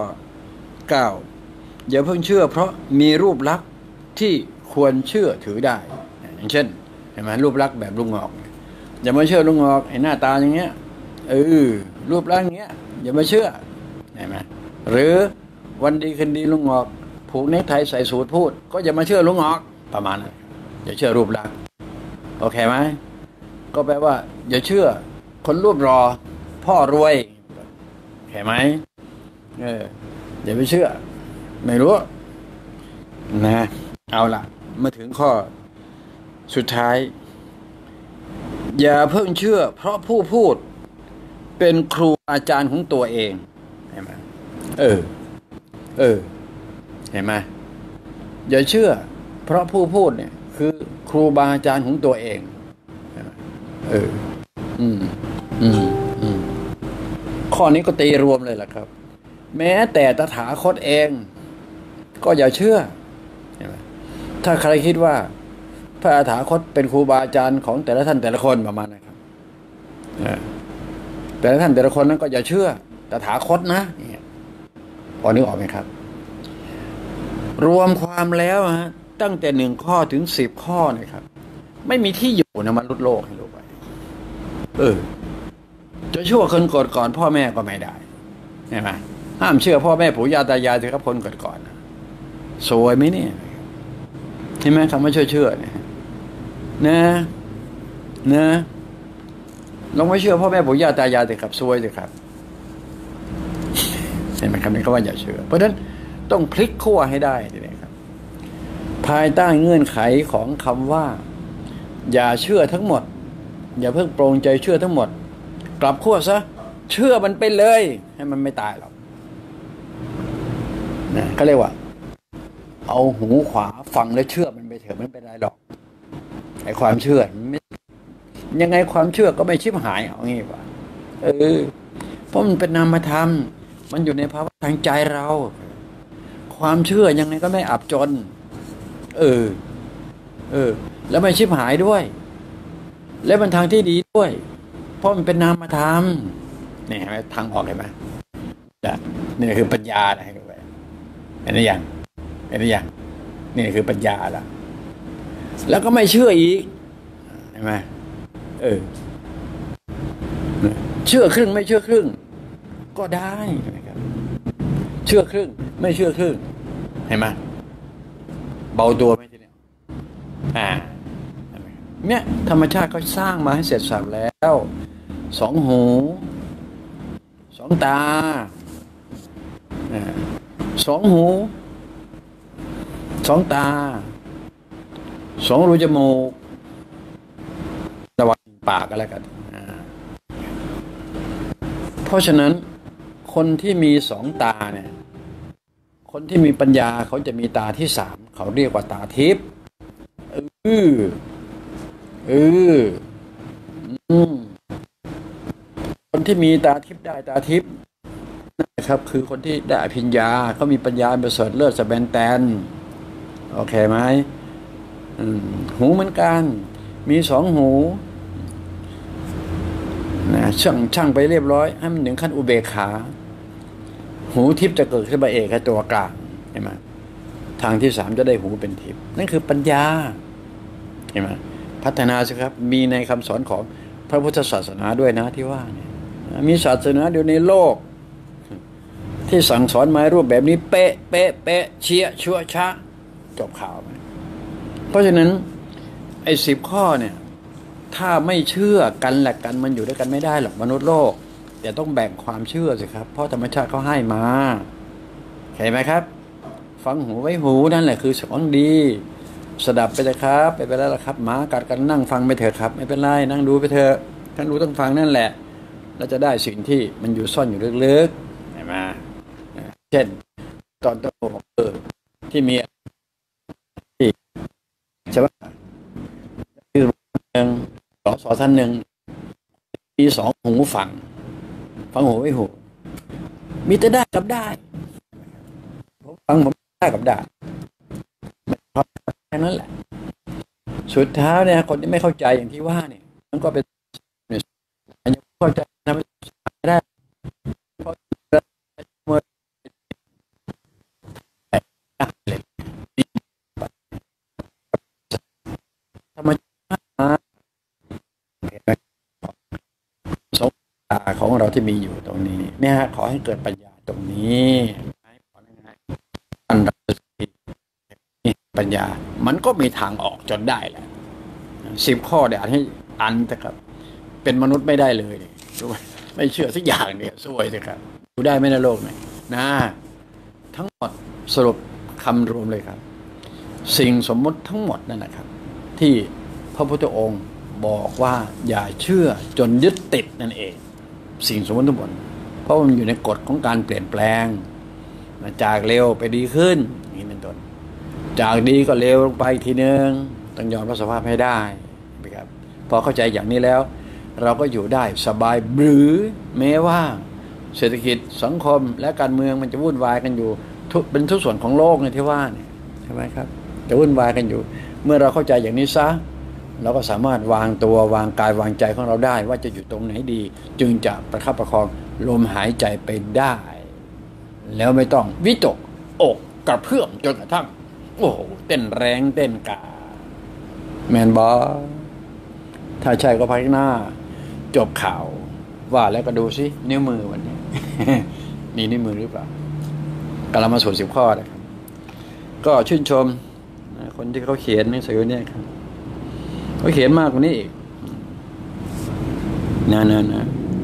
9อย่าเพิ่งเชื่อเพราะมีรูปลักษณ์ที่ควรเชื่อถือได้อย่างเช่นเห็นไหมรูปลักษณ์แบบลุงงอกอย่ามาเชื่อลุงงอกไอ้หน้าตาอย่างเงี้ยรูปลักษณ์อย่างเงี้ยอย่ามาเชื่อเห็นไหมหรือวันดีคืนดีลุงงอกผูกเนคไทใส่สูทพูดก็อย่ามาเชื่อลุงงอกประมาณนั้นอย่าเชื่อรูปลักษณ์โอเคไหมก็แปลว่าอย่าเชื่อคนรูปรอพ่อรวยเห็นไหมอย่าไปเชื่อไม่รู้นะเอาล่ะมาถึงข้อสุดท้ายอย่าเพิ่งเชื่อเพราะผู้พูดเป็นครูอาจารย์ของตัวเองเห็นไหมเห็นไหมอย่าเชื่อเพราะผู้พูดเนี่ยคือครูบาอาจารย์ของตัวเองข้อนี้ก็ตีรวมเลยล่ะครับแม้แต่ตถาคตเองก็อย่าเชื่อถ้าใครคิดว่าพระตถาคตเป็นครูบาอาจารย์ของแต่ละท่านแต่ละคนประมาณนะครับแต่ละท่านแต่ละคนนั้นก็อย่าเชื่อตถาคตนะพอนึกออกไหมครับรวมความแล้วฮะตั้งแต่1ข้อถึง10ข้อนะครับไม่มีที่อยู่ในมนุษย์โลกให้รู้ไว้จะชั่วคนก่อนพ่อแม่ก็ไม่ได้ใช่ไหมห้ามเชื่อพ่อแม่ปู่ย่าตายายสิครับคนก่อนสวยไหมเนี่ยใช่ไหมคำว่าเชื่อเนี่ยนะลองไม่เชื่อพ่อแม่ปู่ย่าตายายสิครับสวยสิครับเห็นไหมคำนี้ก็ว่าอย่าเชื่อเพราะฉะนั้นต้องพลิกขั้วให้ได้ทีนี้ครับภายใต้เงื่อนไขของคำว่าอย่าเชื่อทั้งหมดอย่าเพิ่งปรงใจเชื่อทั้งหมดกลับขั้วซะเชื่อมันไปเลยให้มันไม่ตายหรอกนะเขาเรียกว่าเอาหูขวาฟังแล้วเชื่อมันไปเถอะไม่เป็นไรหรอกไอ้ความเชื่อไม่ยังไงความเชื่อก็ไม่ชิบหายเอางี้ป่ะเพราะมันเป็นนามธรรมมันอยู่ในภาวะทางใจเราความเชื่อยังไงก็ไม่อับจนแล้วไม่ชิบหายด้วยและเป็นทางที่ดีด้วยเพราะมันเป็นนามธรรมนี่เห็นไหมทางออกเห็นไหมนี่คือปัญญานะเห็นไหมอย่างนี่คือปัญญาละแล้วก็ไม่เชื่ออีกเห็นไหมเชื่อครึ่งไม่เชื่อครึ่งก็ได้นะครับเชื่อครึ่งไม่เชื่อครึ่งเห็นไหมเบาตัวไหมทีนี้เนี่ยธรรมชาติเขาสร้างมาให้เสร็จสับแล้ว2 หู2 ตา2 หู2 ตา2 รูจมูกระวังปากกันแล้วกันเพราะฉะนั้นคนที่มี2 ตาเนี่ยคนที่มีปัญญาเขาจะมีตาที่3เขาเรียกว่าตาทิพย์คนที่มีตาทิพย์ได้ตาทิพย์นะครับคือคนที่ได้อภิญญาเขามีปัญญาประเสริฐเลิศสแบนแตนโอเคไหมหูเหมือนกันมี2 หูนะช่างไปเรียบร้อยให้มันถึงขั้นอุเบกขาหูทิพย์จะเกิดขึ้นมาเองแค่ตัวกลางเห็นไหมทางที่3จะได้หูเป็นทิพย์นั่นคือปัญญาเห็นไหมพัฒนาสิครับมีในคำสอนของพระพุทธศาสนาด้วยนะที่ว่าเนี่ยมีศาสนาเดียวในโลกที่สั่งสอนมารูปแบบนี้เป๊ะเชี่ยชั่วช้าจบข่าวไปเพราะฉะนั้นไอ้10 ข้อเนี่ยถ้าไม่เชื่อกันแหละกันมันอยู่ด้วยกันไม่ได้หรอกมนุษย์โลกแต่ต้องแบ่งความเชื่อสิครับเพราะธรรมชาติเขาให้มาเห็นไหมครับฟังหูไว้หูนั่นแหละคือของดีสดับไปเลยครับไปแล้วละครับหมากัดกันนั่งฟังไปเถอะครับไม่เป็นไรนั่งดูไปเถอะท่านรู้ต้องฟังนั่นแหละเราจะได้สิ่งที่มันอยู่ซ่อนอยู่ลึกๆเห็นไหมเช่นตอนต้นที่มีที่ใช่ไหมคือหนึ่งสอท่านหนึ่งมีสองหูฟังหูไม่หูมีแต่ได้กับได้ผมได้กับได้แค่นั้นแหละสุดท้ายเนี่ยคนที่ไม่เข้าใจอย่างที่ว่าเนี่ยมันก็เป็นมันยังเข้าใจทำไม่ได้เพราะธรรมชาติสงตาของเราที่มีอยู่ตรงนี้เนี่ยฮะขอให้เกิดปัญญาตรงนี้อันปัญญามันก็มีทางออกจนได้แหละ10 ข้อเดี๋ยวให้อันนะครับเป็นมนุษย์ไม่ได้เลยไม่เชื่อสักอย่างเนี่ยสวยสิครับดูได้ไหมในโลกไหนนะทั้งหมดสรุปคำรวมเลยครับสิ่งสมมุติทั้งหมดนั่นนะครับที่พระพุทธองค์บอกว่าอย่าเชื่อจนยึดติดนั่นเองสิ่งสมมติทั้งหมดเพราะมันอยู่ในกฎของการเปลี่ยนแปลงจากเร็วไปดีขึ้นนี่เป็นต้นจากดีก็เร็วลงไปทีนึงต้องยอมรับสภาพให้ได้นะครับพอเข้าใจอย่างนี้แล้วเราก็อยู่ได้สบายหรือแม้ว่าเศรษฐกิจสังคมและการเมืองมันจะวุ่นวายกันอยู่เป็นทุกส่วนของโลกในที่ว่าเนี่ยใช่ไหมครับจะวุ่นวายกันอยู่เมื่อเราเข้าใจอย่างนี้ซะเราก็สามารถวางตัววางกายวางใจของเราได้ว่าจะอยู่ตรงไหนดีจึงจะประคับประคองลมหายใจไปได้แล้วไม่ต้องวิตกอกกระเพื่อมจนกระทั่งโอ้โหเต้นแรงเต้นกาแมนบอถ้าใช่ก็พักหน้าจบข่าวว่าแล้วก็ดูสินิ้วมือวันนี้ นี่นิ้วมือหรือเปล่ากำลังมาสู่10 ข้อนะครับก็ชื่นชมคนที่เขาเขียนหนังสือเนี่ยครับเขาเขียนมากกว่านี้อีกนะ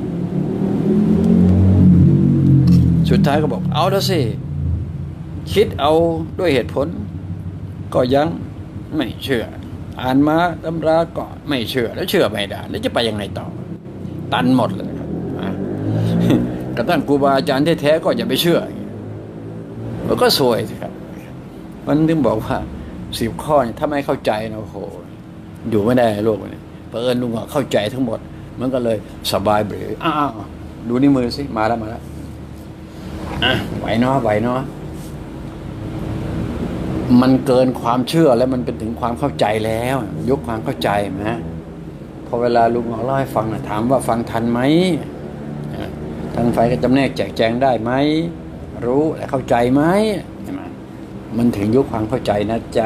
สุดท้ายก็บอกเอาแล้วสิคิดเอาด้วยเหตุผลก็ยังไม่เชื่ออ่านมาตำราก็ไม่เชื่อแล้วเชื่อไม่ได้แล้วจะไปยังไงต่อตันหมดเลยครับกระทั่งครูบาอาจารย์แท้ๆก็อย่าไปเชื่อแล้วก็ซวยสิครับมันถึงบอกว่า10 ข้อเนี่ยถ้าไม่เข้าใจนะโอ้โหอยู่ไม่ได้ในโลกนี้เผอิญลุงเข้าใจทั้งหมดมันก็เลยสบายเบยอ้าวดูนี่มือสิมาแล้วไหวเนาะมันเกินความเชื่อแล้วมันเป็นถึงความเข้าใจแล้วยกความเข้าใจนะพอเวลาลุงเล่าให้ฟังนะถามว่าฟังทันไหมทางไฟก็จำแนกแจกแจงได้ไหมรู้และเข้าใจไหมมันถึงยกความเข้าใจนะจ๊ะ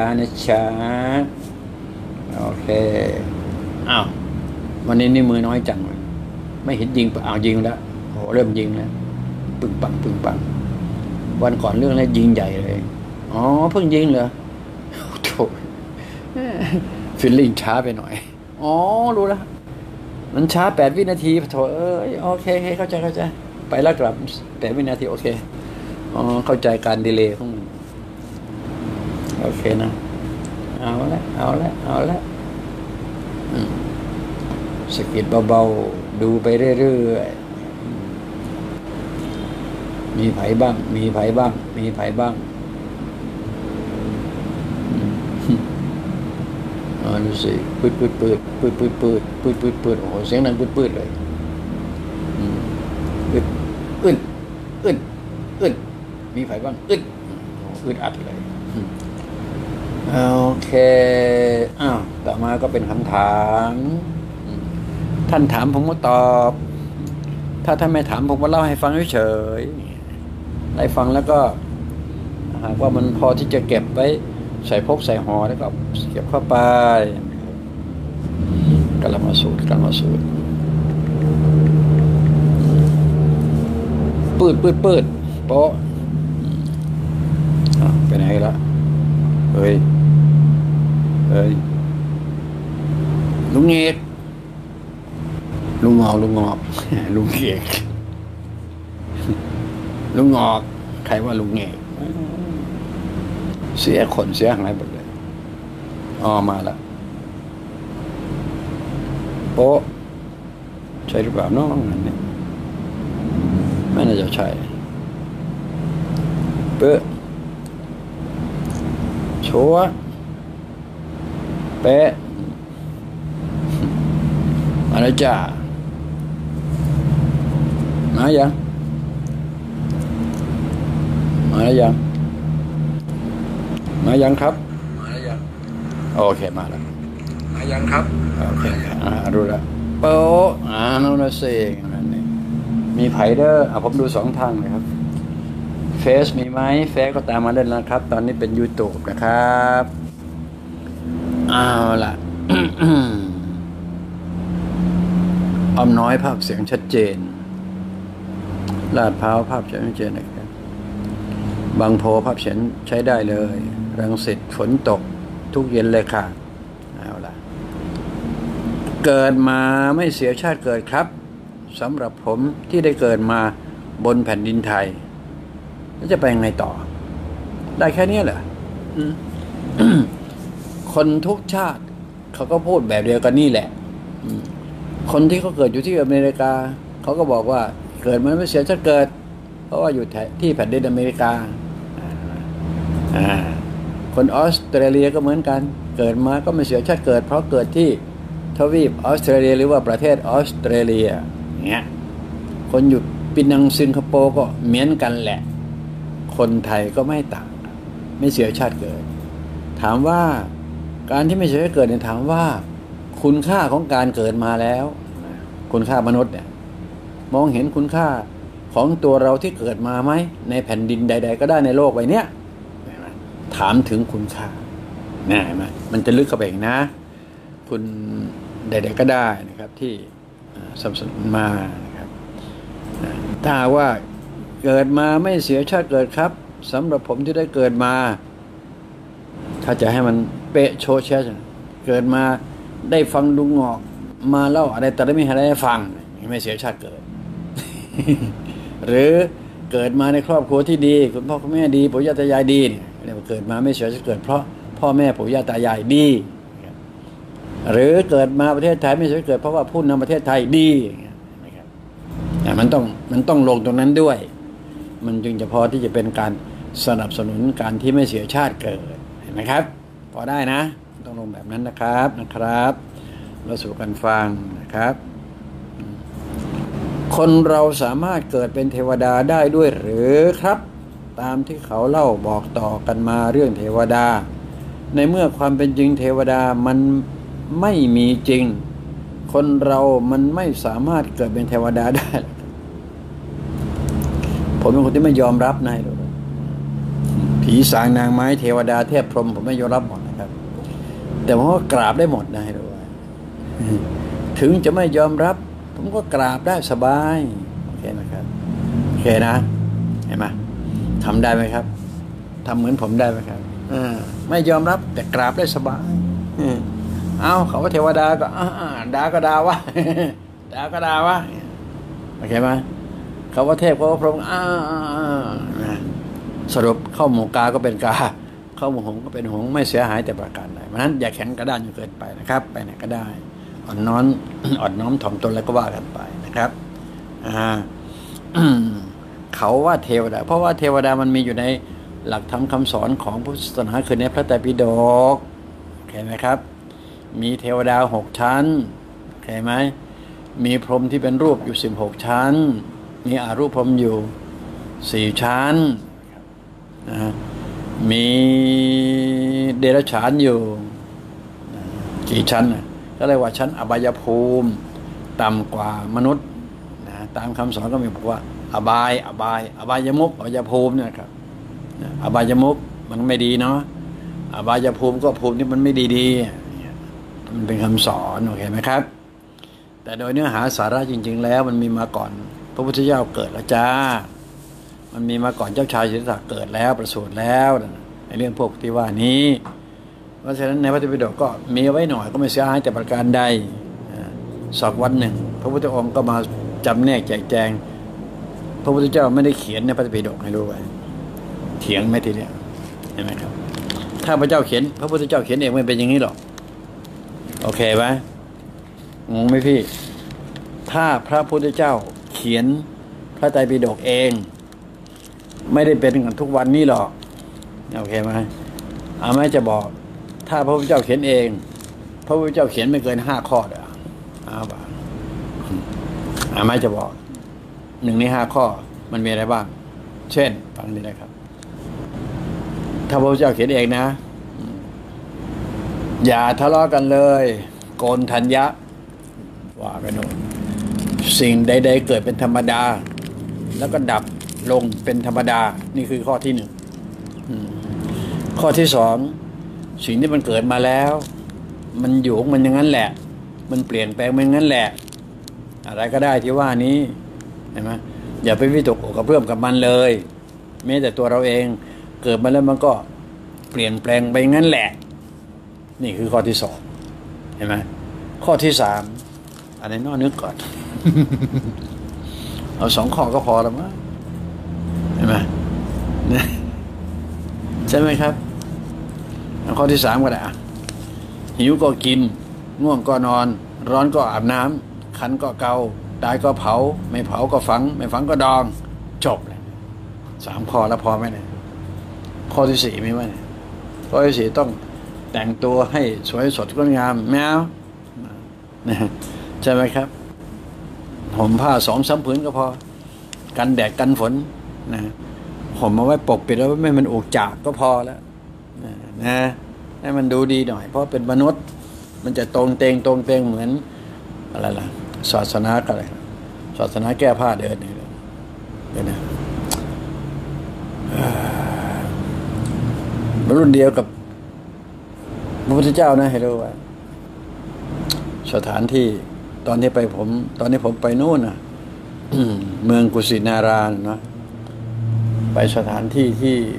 โอเคอ้าววันนี้นี่มือน้อยจังเลยไม่เห็นยิงเอายิงแล้วโอ้เริ่มยิงแล้วปึ้งปังวันก่อนเรื่องนี้ยิงใหญ่เลยอ๋อเพิ่งยิงเหรอโถฟิลลิ่งช้าไปหน่อยอ๋อรู้แล้วมันช้า8 วินาทีโถโอเคเข้าใจไปแล้วกลับ8 วินาทีโอเคอ๋อเข้าใจการดีเลย์ของมันโอเคนะเอาละสกิดเบาๆดูไปเรื่อยๆมีไผบ้างดูสิปืดโอ้โหเสียงดังปืดเลยอึดมีไผบ้างอึดอัดเลยโอเคต่อมาก็เป็นคำถามท่านถามผมก็ตอบถ้าท่านไม่ถามผมก็เล่าให้ฟังเฉยๆได้ฟังแล้วก็หากว่ามันพอที่จะเก็บไว้ใส่พกใส่ห่อแล้วก็เก็บเข้าไปกลับมาสูตรปืดโป๊ะไปไหนละเฮ้ยลุงเอกลุงงอกลุงเอกลุงงอกใครว่าลุงเอกเสียคนเสียหายหมดเลยอ๋อมาแล้วโป๊ะใช่หรือเปล่าน้องนั่นเนี่ยไม่น่าจะใช่เป๊ะชัวร์เป๊ะมาแล้วจ้ามายังมาแล้วยังมายังครับมาแล้วยังโอเคมาแล้วมายังครับโอเครู้แล้วโป๊ะนั่นน่ะสินั่นนี่มีไผเดอร์ผมดู2 ทางเลยครับเฟซมีไหมเฟซก็ตามมาเล่นแล้วครับตอนนี้เป็น YouTube นะครับเอาล่ะ อ้อมน้อยภาพเสียงชัดเจนลาดพร้าวภาพเสียงชัดเจนนะครับบางโพภาพเสียงใช้ได้เลยรังสิตฝนตกทุกเย็นเลยค่ะเอาล่ะเกิดมาไม่เสียชาติเกิดครับสำหรับผมที่ได้เกิดมาบนแผ่นดินไทยแล้วจะไปยังไงต่อได้แค่นี้เหรอ คนทุกชาติเขาก็พูดแบบเดียวกันนี่แหละคนที่เขาเกิดอยู่ที่อเมริกาเขาก็บอกว่าเกิดมาไม่เสียชาติเกิดเพราะว่าอยู่ที่แผ่นดินอเมริกาคนออสเตรเลียก็เหมือนกันเกิดมาก็ไม่เสียชาติเกิดเพราะเกิดที่ทวีปออสเตรเลียหรือว่าประเทศออสเตรเลียเงี้ยคนอยู่ปินังสิงคโปร์ก็เหมือนกันแหละคนไทยก็ไม่ต่างไม่เสียชาติเกิดถามว่าการที่ไม่เสียชาติเกิดเนี่ยถามว่าคุณค่าของการเกิดมาแล้วคุณค่ามนุษย์เนี่ยมองเห็นคุณค่าของตัวเราที่เกิดมาไหมในแผ่นดินใดๆก็ได้ในโลกใบนี้ถามถึงคุณค่าเห็นไหมมันจะลึกเข้าไปอีกนะคุณใดๆก็ได้นะครับที่สนับสนุนมานะครับถ้าว่าเกิดมาไม่เสียชาติเกิดครับสำหรับผมที่ได้เกิดมาถ้าจะให้มันเป๊ะโชว์แชร์เกิดมาได้ฟังลุงงอกมาเล่าอะไรแต่ไม่ให้ได้ฟังไม่เสียชาติเกิด หรือเกิดมาในครอบครัวที่ดีคุณพ่อคุณแม่ดีปู่ย่าตายายดีเนี่ยเรียกว่าเกิดมาไม่เสียชาติเกิดเพราะพ่อแม่ปู่ย่าตายายดีหรือเกิดมาประเทศไทยไม่เสียชาติเกิดเพราะว่าผู้นำประเทศไทยดีนะครับมันต้องลงตรงนั้นด้วยมันจึงจะพอที่จะเป็นการสนับสนุนการที่ไม่เสียชาติเกิดเห็นไหมครับพอได้นะต้องลงแบบนั้นนะครับเราสู่กันฟังนะครับคนเราสามารถเกิดเป็นเทวดาได้ด้วยหรือครับตามที่เขาเล่าบอกต่อกันมาเรื่องเทวดาในเมื่อความเป็นจริงเทวดามันไม่มีจริงคนเรามันไม่สามารถเกิดเป็นเทวดาได้ผมเป็นคนที่ไม่ยอมรับนายเลยผีสางนางไม้เทวดาเทพพรหมผมไม่ยอมรับหมดนะครับแต่ผมก็กราบได้หมดนายเลยถึงจะไม่ยอมรับผมก็กราบได้สบายโอเคไหมครับโอเคนะเห็นไหมทำได้ไหมครับทำเหมือนผมได้ไหมครับไม่ยอมรับแต่กราบได้สบายเอาเขาว่าเทวดาก็ด่าก็ด่าวะด่าก็ด่าวะโอเคไหมเขาว่าเทพเขาว่าพรหมสรุปเข้าหมู่กาก็เป็นกาเข้าหมู่หงก็เป็นหงไม่เสียหายแต่ประการใดเพราะฉะนั้นอย่าแข็งกระด้างจนเกินไปนะครับไปไหนก็ได้อ่อนน้อมถ่อมตนแล้วก็ว่ากันไปนะครับเขาว่าเทวดาเพราะว่าเทวดามันมีอยู่ในหลักธรรมคำสอนของพุทธศาสนาคือในพระไตรปิฎกเห็นไหมครับมีเทวดา6 ชั้นเห็นไหมมีพรหมที่เป็นรูปอยู่16 ชั้นมีอรูปพรหมอยู่4 ชั้นมีเดรัจฉานอยู่กี่ชั้นก็เรียกว่าชั้นอบายภูมิต่ำกว่ามนุษย์ตามคำสอนก็มีบอกว่าอบายมุขอบายภูมิเนี่ยครับอบายมุขมันไม่ดีเนาะอบายภูมิก็ภูมิที่มันไม่ดีมันเป็นคำสอนโอเคไหมครับแต่โดยเนื้อหาสาระจริงๆแล้วมันมีมาก่อนพระพุทธเจ้าเกิดแล้วจ้ามันมีมาก่อนเจ้าชายสิทธัตถะเกิดแล้วประสูติแล้วในเรื่องพวกที่ว่านี้เพราะฉะนั้นในพระไตรปิฎกก็มีไว้หน่อยก็ไม่เสียหายแต่ประการใดสักวันหนึ่งพระพุทธองค์ก็มาจำแนกแจกแจงพระพุทธเจ้าไม่ได้เขียนในพระไตรปิฎกให้รู้ไว้เถียงไม่ทีเดียวเห็นไหมครับถ้าพระเจ้าเขียนพระพุทธเจ้าเขียนเองไม่เป็นอย่างนี้หรอกโอเคไหมงงไหมพี่ถ้าพระพุทธเจ้าเขียนพระไตรปิฎกเองไม่ได้เป็นกันทุกวันนี้หรอกโอเคไหมไม่จะบอกถ้าพระพุทธเจ้าเขียนเองพระพุทธเจ้าเขียนไม่เกิน5 ข้อเด้อบ่าไม่จะบอก1 ใน 5 ข้อมันมีอะไรบ้างเช่นฟังดีนะครับถ้าพระพุทธเจ้าเขียนเองนะอย่าทะเลาะกันเลยโกนทัญญะว่าไปโน่นสิ่งใดๆเกิดเป็นธรรมดาแล้วก็ดับลงเป็นธรรมดานี่คือข้อที่1ข้อที่2สิ่งที่มันเกิดมาแล้วมันอยู่ของมันอย่างนั้นแหละมันเปลี่ยนแปลงมันอย่างนั้นแหละอะไรก็ได้ที่ว่านี้เห็นไหมอย่าไปวิตกกับเพื่อมกับมันเลยแม้แต่ตัวเราเองเกิดมาแล้วมันก็เปลี่ยนแปลงไปงั้นแหละนี่คือข้อที่2เห็นไหมข้อที่3อันนี้น้อนึกก่อน เอา2 ข้อก็พอแล้วมั้งเห็นไหมใช่ไหมครับข้อที่3ก็ได้หิวก็กินง่วงก็นอนร้อนก็อาบน้ำคันก็เกาตายก็เผาไม่เผาก็ฝังไม่ฝังก็ดองจบเลย3 ข้อแล้วพอไหมเนี่ยข้อที่4มีไหมเนี่ยข้อที่4ต้องแต่งตัวให้สวยสดงดงามแมวนะใช่ไหมครับห่มผ้า2-3 ผืนก็พอกันแดดกันฝนนะห่มมาไว้ปกปิดแล้วไม่มันอุกจากก็พอแล้วนะให้มันดูดีหน่อยเพราะเป็นมนุษย์มันจะตรงเตงเหมือนอะไรล่ะศาสนาอะไรศาสนาแก้ผ้าเดินนี่เลยนะรุ่นเดียวกับพระพุทธเจ้านะให้รู้ว่าสถานที่ตอนนี้ผมไปนู่นนะเมืองกุสินารานะไปสถานที่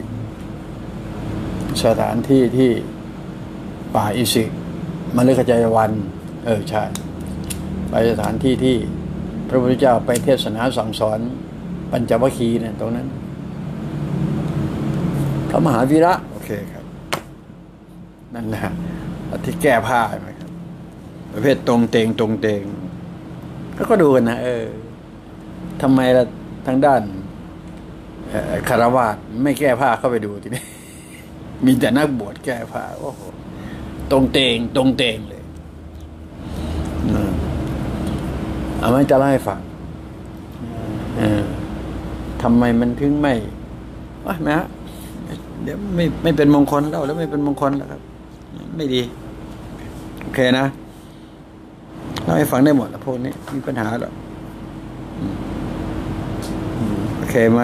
ที่ป่าอิสิมฤคจายวันใช่ไปสถานที่ที่พระพุทธเจ้าไปเทศนาสั่งสอนปัญจวัคคีย์เนี่ยตรงนั้นพระมหาวีระโอเคครับนั่นแหละที่แก้ผ้าไหมครับประเภทตรงเตงก็ดูกันนะทำไมล่ะทางด้านคฤหัสถ์ไม่แก้ผ้าเข้าไปดูทีนี้ มีแต่นักบวชแก้ผ้าโอ้โหตรงเตงเลยเอาไม่จะเล่าให้ฟังทำไมมันถึงไม่แม่เดี๋ยวไม่เป็นมงคลแล้วไม่เป็นมงคลแล้วครับไม่ดีโอเคนะเล่าให้ฟังได้หมดแล้วพวกนี้มีปัญหาหรอกโอเคไหม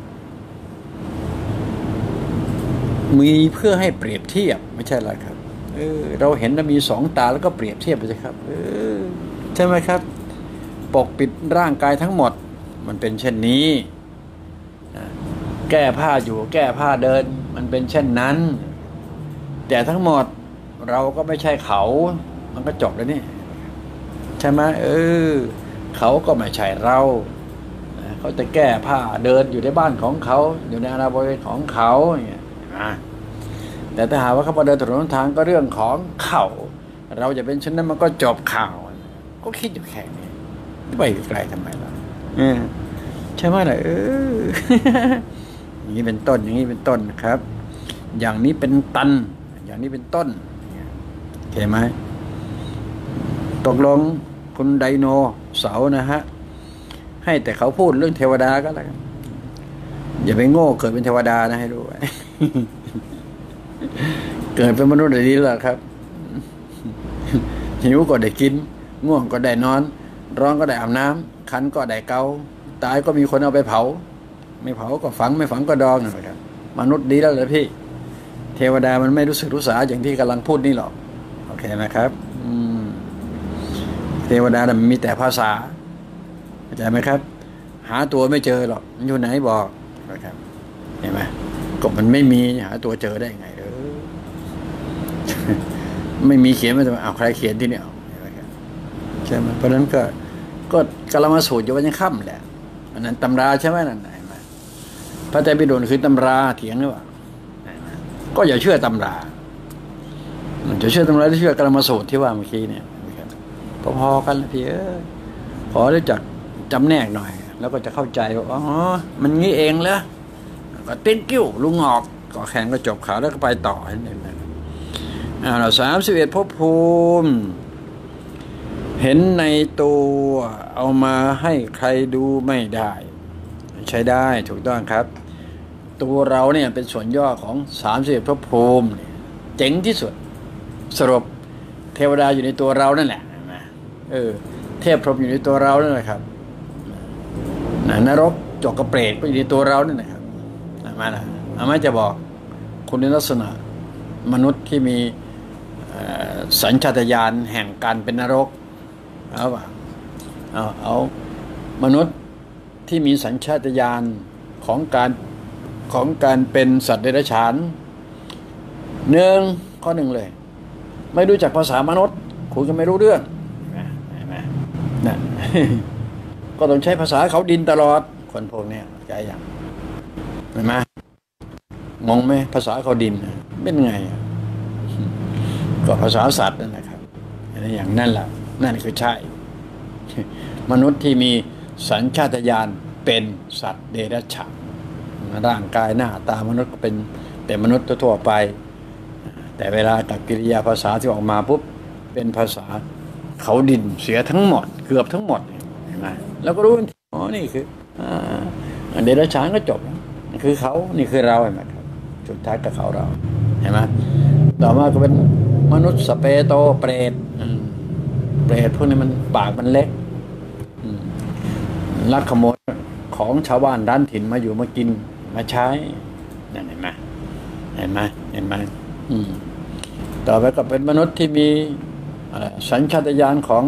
มีเพื่อให้เปรียบเทียบไม่ใช่อะไรครับเราเห็นว่ามี2 ตาแล้วก็เปรียบเทียบไปสิครับใช่ไหมครับปกปิดร่างกายทั้งหมดมันเป็นเช่นนี้แก้ผ้าอยู่แก้ผ้าเดินมันเป็นเช่นนั้นแต่ทั้งหมดเราก็ไม่ใช่เขามันก็จบแล้วนี่ใช่ไหมเขาก็ไม่ใช่เราเขาจะแก้ผ้าเดินอยู่ในบ้านของเขาอยู่ในอาณาบริเวณของเขาอย่างเงี้ยแต่ถ้าหากว่าเขามาเดินถนนทางก็เรื่องของเขาเราจะเป็นเช่นนั้นมันก็จบข่าวก็คิดอยู่แค่นี้ไปไกลทำไมล่ะใช่ไหมล่ะอย่างนี้เป็นต้นนะครับ อย่างนี้เป็นตันอย่างนี้เป็นต้นเห็นไหมตกลงคุณไดโนเสาร์นะฮะให้แต่เขาพูดเรื่องเทวดาก็แล้วกันอย่าไปโง่เกิดเป็นเทวดานะให้รู้ เกิดเป็นมนุษย์ดีแล้วครับหิวก็ได้กินง่วงก็ได้นอนร้อนก็ได้อาบน้ำคันก็ได้เกาตายก็มีคนเอาไปเผาไม่เผาก็ฝังไม่ฝังก็ดองนะครับมนุษย์ดีแล้วเลยพี่เทวดามันไม่รู้สึกรู้สาอย่างที่กำลังพูดนี่หรอกโอเคนะครับเทวดามันมีแต่ภาษาเข้าใจไหมครับหาตัวไม่เจอหรอกมันอยู่ไหนบอกนะครับเห็นไหมก็มันไม่มีหาตัวเจอได้ไงไม่มีเขียนมาจะเอาใครเขียนที่นี่เอาใช่ไหมเพราะนั้นก็กำลังมาสูตรอยู่วันยังค่ำแหละอันนั้นตำราใช่ไหมนั่นไหนมาพระไตรปิฎกคือตำราเถียงหรือเปล่าก็อย่าเชื่อตำราจะเชื่อตำราที่เชื่อกรรมสูตรที่ว่าเมื่อกี้เนี่ยพอๆกันละพี่ขอรู้จักจำแนกหน่อยแล้วก็จะเข้าใจว่าอ๋อมันงี้เองเหรอก็ติ้งกิ้วลุงออกก็แข่งก็จบข่าวแล้วก็ไปต่อเห็นไหมเรา31ภพภูมิเห็นในตัวเอามาให้ใครดูไม่ได้ใช้ได้ถูกต้องครับตัวเราเนี่ยเป็นส่วนย่อของ31ภพภูมิเจ๋งที่สุดสรุปเทวดาอยู่ในตัวเรานั่นแหละเทพพรหมอยู่ในตัวเรานั่นแหละครับนรกจกกระเปรตก็อยู่ในตัวเรานั่นแหละครับมาจะบอกคุณลักษณะมนุษย์ที่มีสัญชาตญาณแห่งการเป็นนรกเอามนุษย์ที่มีสัญชาตญาณของการเป็นสัตว์เดรัจฉานข้อหนึ่งเลยไม่รู้จักภาษามนุษย์คุณก็ไม่รู้เรื่องนั่น ก็ต้องใช้ภาษาเขาดินตลอดคนพวกนี้ใจอย่างเห็นไหมงงไหมภาษาเขาดินเป็นไงก็ภาษาสัตว์นั่นแหละครับอย่างนั่นแหละนั่นคือใช่มนุษย์ที่มีสัญชาตญาณเป็นสัตว์เดรัจฉานร่างกายหน้าตามนุษย์ก็เป็นมนุษย์ทั่วไปแต่เวลากับกิริยาภาษาที่ออกมาปุ๊บเป็นภาษาเขาดินเสียทั้งหมดเกือบทั้งหมดเห็นไหมแล้วก็รู้อ๋อนี่คือเดรัจฉานก็จบนี่คือเขานี่คือเราเห็นไหมครับสุดท้ายกับเขาเราเห็นไหมต่อมาก็เป็นมนุษย์สเปโตเปรตพวกนี้มันปากมันเล็กลักขโมยของชาวบ้านด้านถิ่นมาอยู่มากินมาใช้นั่นเห็นไหมต่อไปก็เป็นมนุษย์ที่มีสัญชาตญาณของ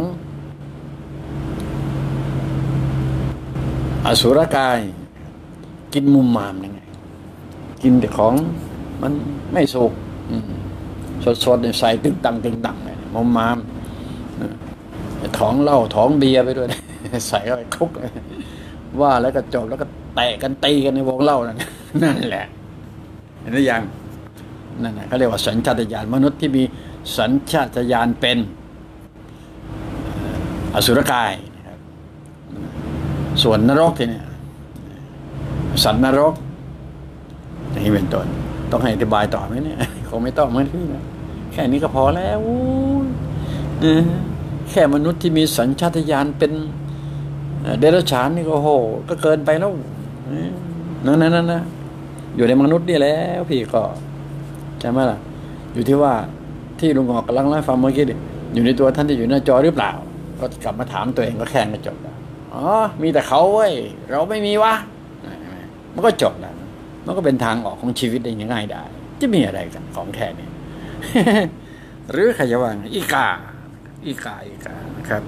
อสุรกายกินมุมมามยังไงกินแต่ของมันไม่สุกสดๆใส่ตึงตังเลยมุมมามท้องเหล้าท้องเบียร์ไปด้วยใส่เข้าไปคุกว่าแล้วก็จบแล้วก็แตะกันตีกันในวงเหล้านั่นแหละเห็นหรือยังนั่นเขาเรียกว่าสัญชาตญาณมนุษย์ที่มีสัญชาตญาณเป็นอสุรกายนะครับส่วนนรกที่เนี่ยสัตว์นรกอย่างนี้เป็นต้นต้องให้อธิบายต่อไหมเนี่ยคงไม่ต้องมั้งพี่นะแค่นี้ก็พอแล้วแค่มนุษย์ที่มีสัญชาตญาณเป็นเดรัจฉานนี่ก็โหก็เกินไปแล้วนั่นนะอยู่ในมนุษย์นี่แล้วพี่ก็ใช่ไหมล่ะอยู่ที่ว่าที่ลุงหอกกำลังเล่าฟังเมื่อกี้อยู่ในตัวท่านที่อยู่หน้าจอหรือเปล่าก็กลับมาถามตัวเองก็แค่นั้นจบแล้วอ๋อมีแต่เขาเว้ยเราไม่มีวะมันก็จบแล้วมันก็เป็นทางออกของชีวิตได้ง่ายได้จะมีอะไรกันของแค่นี้ หรือใครจะว่าอีกานะครับ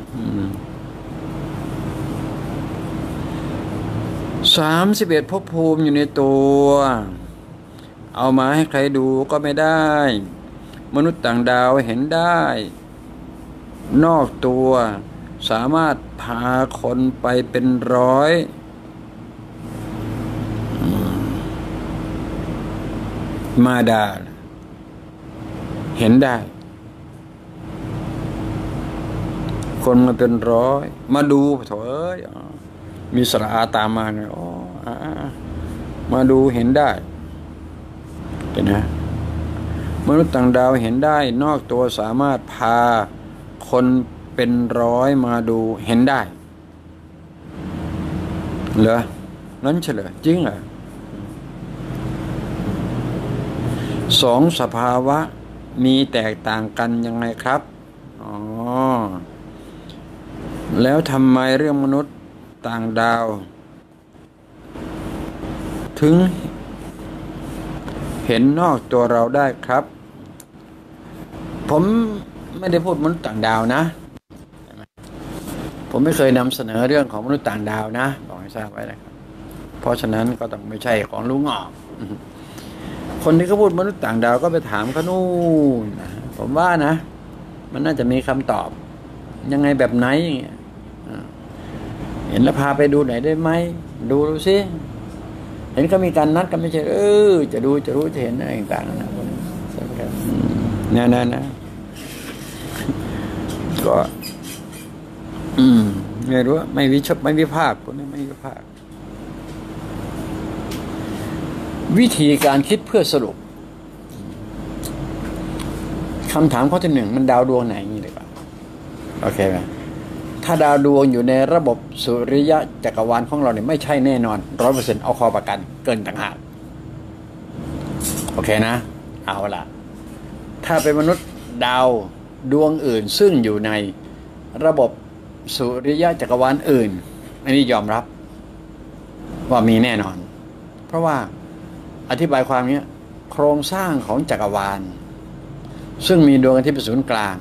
31ภพภูมิอยู่ในตัวเอามาให้ใครดูก็ไม่ได้มนุษย์ต่างดาวเห็นได้นอกตัวสามารถพาคนไปเป็นร้อยมาดาเห็นได้คนมาเป็นร้อยมาดูเถอะมีสระอาตามมาไงมาดูเห็นได้เห็นไหมมนุษย์ต่างดาวเห็นได้นอกตัวสามารถพาคนเป็นร้อยมาดูเห็นได้เหรอนั้นเฉลยจริงเหรอสองสภาวะมีแตกต่างกันยังไงครับแล้วทำไมเรื่องมนุษย์ต่างดาวถึงเห็นนอกตัวเราได้ครับผมไม่ได้พูดมนุษย์ต่างดาวนะผมไม่เคยนำเสนอเรื่องของมนุษย์ต่างดาวนะบอกให้ทราบไว้นะครับเพราะฉะนั้นก็ต้องไม่ใช่ของลุงออกคนที่เขาพูดมนุษย์ต่างดาวก็ไปถามเขานู่นผมว่านะมันน่าจะมีคำตอบยังไงแบบไหนอย่างเงี้ยเห็นแล้วพาไปดูไหนได้ไหมดูสิเห็นเขามีการนัดกันไม่ใช่จะดูจะรู้จะเห็นอะไรต่างๆนะนะก็ไม่รู้ไม่วิพากษ์คนนี้ไม่วิพากษ์วิธีการคิดเพื่อสรุปคำถามข้อที่ 1มันดาวดวงไหนนี่เลยป่ะโอเคไหมถ้าดาวดวงอยู่ในระบบสุริยะจักรวาลของเราเนี่ยไม่ใช่แน่นอน 100% เอาคอประกันเกินต่างหากโอเคนะเอาล่ะถ้าเป็นมนุษย์ดาวดวงอื่นซึ่งอยู่ในระบบสุริยะจักรวาลอื่นอันนี้ยอมรับว่ามีแน่นอนเพราะว่าอธิบายความนี้โครงสร้างของจักรวาลซึ่งมีดวงอาทิตย์เป็นศูนย์กลาง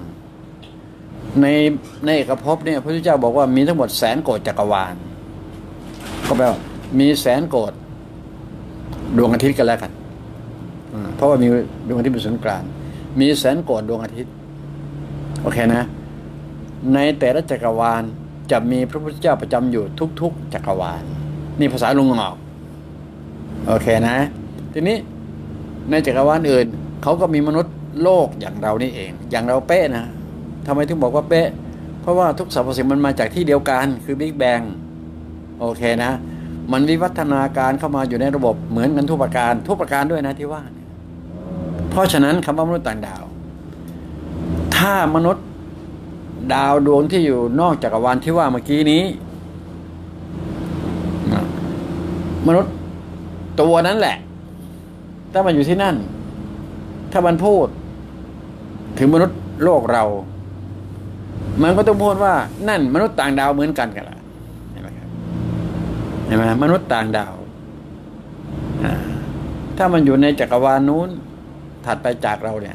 ในเอกภพเนี่ยพระพุทธเจ้าบอกว่ามีทั้งหมด100,000 โกฏจักรวาลก็แปลว่ามี100,000 โกฏดวงอาทิตย์กันแล้วกันเพราะว่ามีดวงอาทิตย์เป็นศูนย์กลางมี100,000 โกฏดวงอาทิตย์โอเคนะในแต่ละจักรวาลจะมีพระพุทธเจ้าประจำอยู่ทุกๆจักรวาลนี่ภาษาลุงออกโอเคนะทีนี้ในจักรวาลอื่นเขาก็มีมนุษย์โลกอย่างเรานี่เองอย่างเราเป๊ะนะทำไมถึงบอกว่าเป๊ะเพราะว่าทุกสรรพสิ่งมันมาจากที่เดียวกันคือบิ๊กแบงโอเคนะมันวิวัฒนาการเข้ามาอยู่ในระบบเหมือนกันทุกประการด้วยนะที่ว่าเพราะฉะนั้นคำว่ามนุษย์ต่างดาวถ้ามนุษย์ดาวดวงที่อยู่นอกจักรวาลที่ว่าเมื่อกี้นี้มนุษย์ตัวนั้นแหละถ้ามันอยู่ที่นั่นถ้ามันพูดถึงมนุษย์โลกเรามันก็ต้องพูดว่านั่นมนุษย์ต่างดาวเหมือนกันกันละเห็นไหมครับเห็นไหมมนุษย์ต่างดาวถ้ามันอยู่ในจักรวาลนู้นถัดไปจากเราเนี่ย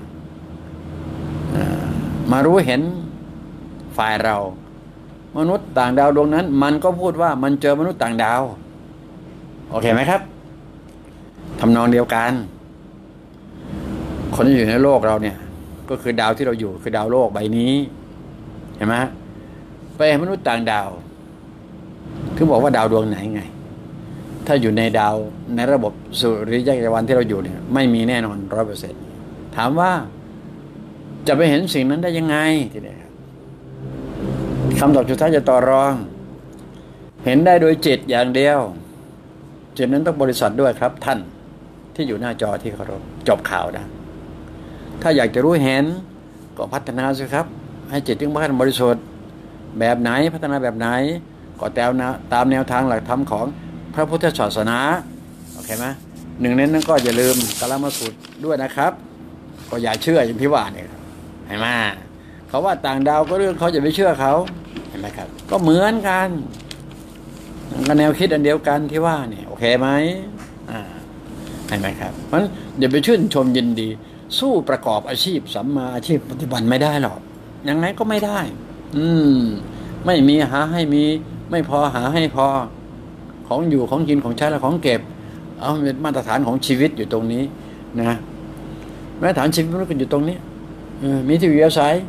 มารู้เห็นฝ่ายเรามนุษย์ต่างดาวดวงนั้นมันก็พูดว่ามันเจอมนุษย์ต่างดาวโอเคไหมครับทำนองเดียวกันคนที่อยู่ในโลกเราเนี่ยก็คือดาวที่เราอยู่คือดาวโลกใบนี้เห็นไหมไปมนุษย์ต่างดาวถึงบอกว่าดาวดวงไหนไงถ้าอยู่ในดาวในระบบสุริยะจักรวาลที่เราอยู่เนี่ยไม่มีแน่นอน 100% ถามว่าจะไปเห็นสิ่งนั้นได้ยังไงทีนี้คำตอบสุดท้ายจะต่อรองเห็นได้โดยจิตอย่างเดียวจิตนั้นต้องบริสุทธิ์ด้วยครับท่านที่อยู่หน้าจอที่เคารพจบข่าวนะถ้าอยากจะรู้เห็นก็พัฒนาสิครับให้จิตถึงบริสุทธิ์แบบไหนพัฒนาแบบไหนก็ตามแนวทางหลักธรรมของพระพุทธศาสนาโอเคไหมหนึ่งในนั้นก็อย่าลืมกาลามสูตรด้วยนะครับก็อย่าเชื่ออย่างที่ว่าเนี่ยเห็นไหมเขาว่าต่างดาวก็เรื่องเขาจะไปเชื่อเขาเห็นไหมครับก็เหมือนกันก็แนวคิดอันเดียวกันที่ว่าเนี่ยโอเคไหมเห็นไหมครับเพราะฉะนั้นอย่าไปชื่นชมยินดีสู้ประกอบอาชีพสัมมาอาชีพปฏิบัติไม่ได้หรอกยังไงก็ไม่ได้ไม่มีหาให้มีไม่พอหาให้พอของอยู่ของกินของใช้และของเก็บเอาเป็นมาตรฐานของชีวิตอยู่ตรงนี้นะมาตรฐานชีวิตมันก็อยู่ตรงนี้มีที่อยู่อาศัย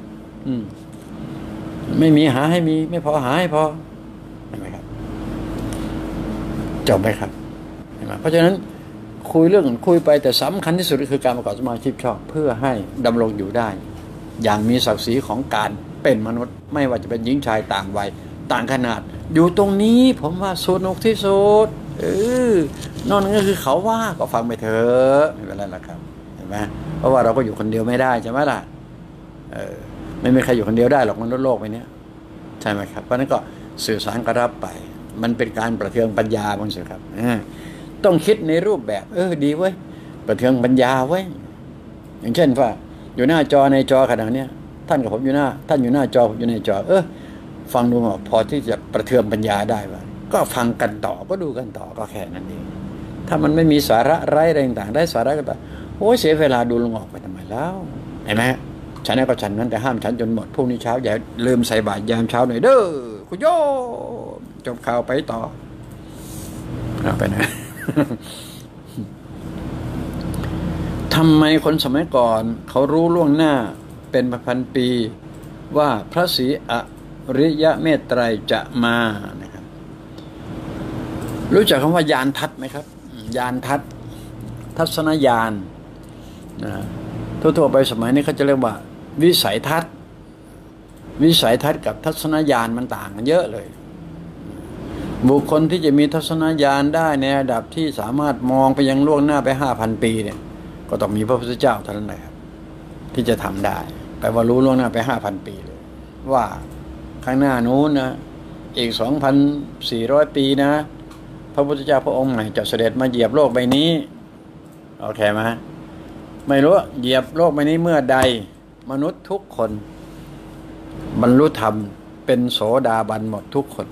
ไม่มีหาให้มีไม่พอหาให้พอเห็นไหมครับจบไหมครับเห็นไหมเพราะฉะนั้นคุยไปแต่สำคัญที่สุดคือการประกอบสมาชีพชอบเพื่อให้ดำรงอยู่ได้อย่างมีศักดิ์ศรีของการเป็นมนุษย์ไม่ว่าจะเป็นหญิงชายต่างวัยต่างขนาดอยู่ตรงนี้ผมว่าสนุกที่สุดนอกนั้นก็คือเขาว่าก็ฟังไปเถอะไม่เป็นไรหรอกครับเห็นไหมเพราะว่าเราก็อยู่คนเดียวไม่ได้ใช่ไหมล่ะไม่มีใครอยู่คนเดียวได้หรอกมนุษย์โลกไปเนี้ยใช่ไหมครับเพราะนั้นก็สื่อสารก็รับไปมันเป็นการประเทืองปัญญาบางสิ่งครับต้องคิดในรูปแบบดีเว้ยประเทืองปัญญาเว้ยอย่างเช่นว่าอยู่หน้าจอในจอขนาดนี้ท่านกับผมอยู่หน้าท่านอยู่หน้าจอผมอยู่ในจอฟังดูพอที่จะประเทืองปัญญาได้ว่าก็ฟังกันต่อก็ดูกันต่อก็แค่นั้นเองถ้ามันไม่มีสาระไร้อะไรต่างๆได้สาระก็แบบโอ้ยเสียเวลาดูลงออกไปทำไมแล้วเห็นไหมฉันนั่นก็ฉันนั้นแต่ห้ามฉันจนหมดพรุ่งนี้เช้าอย่าลืมใส่บาตรยามเช้าหน่อยเด้อคุณโยจบข่าวไปต่อไปนะ ทำไมคนสมัยก่อนเขารู้ล่วงหน้าเป็นพันปีว่าพระศรีอริยเมตไตรจะมานะครับรู้จักคำว่ายานทัศน์ไหมครับยานทัศน์ทัศนญาณพระทั่วๆไปสมัยนี้เขาจะเรียกว่าวิสัยทัศน์กับทัศนญาณมันต่างกันเยอะเลยบุคคลที่จะมีทัศนญาณได้ในระดับที่สามารถมองไปยังล่วงหน้าไป 5,000 ปีเนี่ยก็ต้องมีพระพุทธเจ้าเท่านั้นแหละครับที่จะทำได้แปลว่ารู้ล่วงหน้าไป 5,000 ปีเลยว่าข้างหน้านู้นนะอีก 2,400 ปีนะพระพุทธเจ้าพระองค์ใหม่จะเสด็จมาเหยียบโลกใบนี้โอเคไหมไม่รู้เหยียบโลกใบนี้เมื่อใดมนุษย์ทุกคนบรรลุธรรมเป็นโสดาบันหมดทุกคน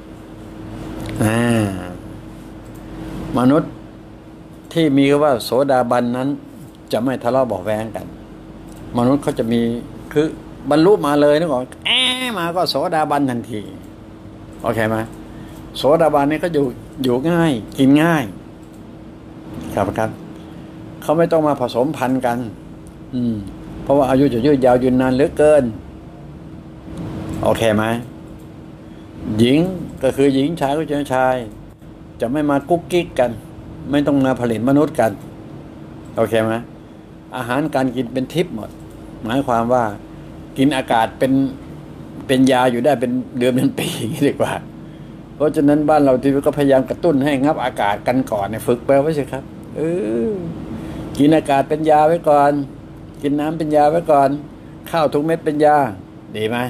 มนุษย์ที่มีคำว่าโสดาบันนั้นจะไม่ทะเลาะเบาะแว้งกันมนุษย์เขาจะมีคือบรรลุมาเลยนึกออกมาก็โสดาบันทันทีโอเคไหมโสดาบันนี่ก็อยู่ง่ายกินง่ายครับเขาไม่ต้องมาผสมพันธุ์กันเพราะว่าอายุจะยืดยาวยืนนานเหลือเกินโอเคไหมหญิงก็คือหญิงชายก็คือชายจะไม่มากุ๊กกิ๊กกันไม่ต้องมาผลิตมนุษย์กันโอเคไหมอาหารการกินเป็นทิพย์หมดหมายความว่ากินอากาศเป็นยาอยู่ได้เป็นเดือนเป็นปีอย่างนี้ดีกว่าเพราะฉะนั้นบ้านเราที่ก็พยายามกระตุ้นให้งับอากาศกันก่อนเนี่ยฝึกไปไว้สิครับกินอากาศเป็นยาไว้ก่อนกินน้ำเป็นยาไว้ก่อนข้าวทุกเม็ดเป็นยาดีไหม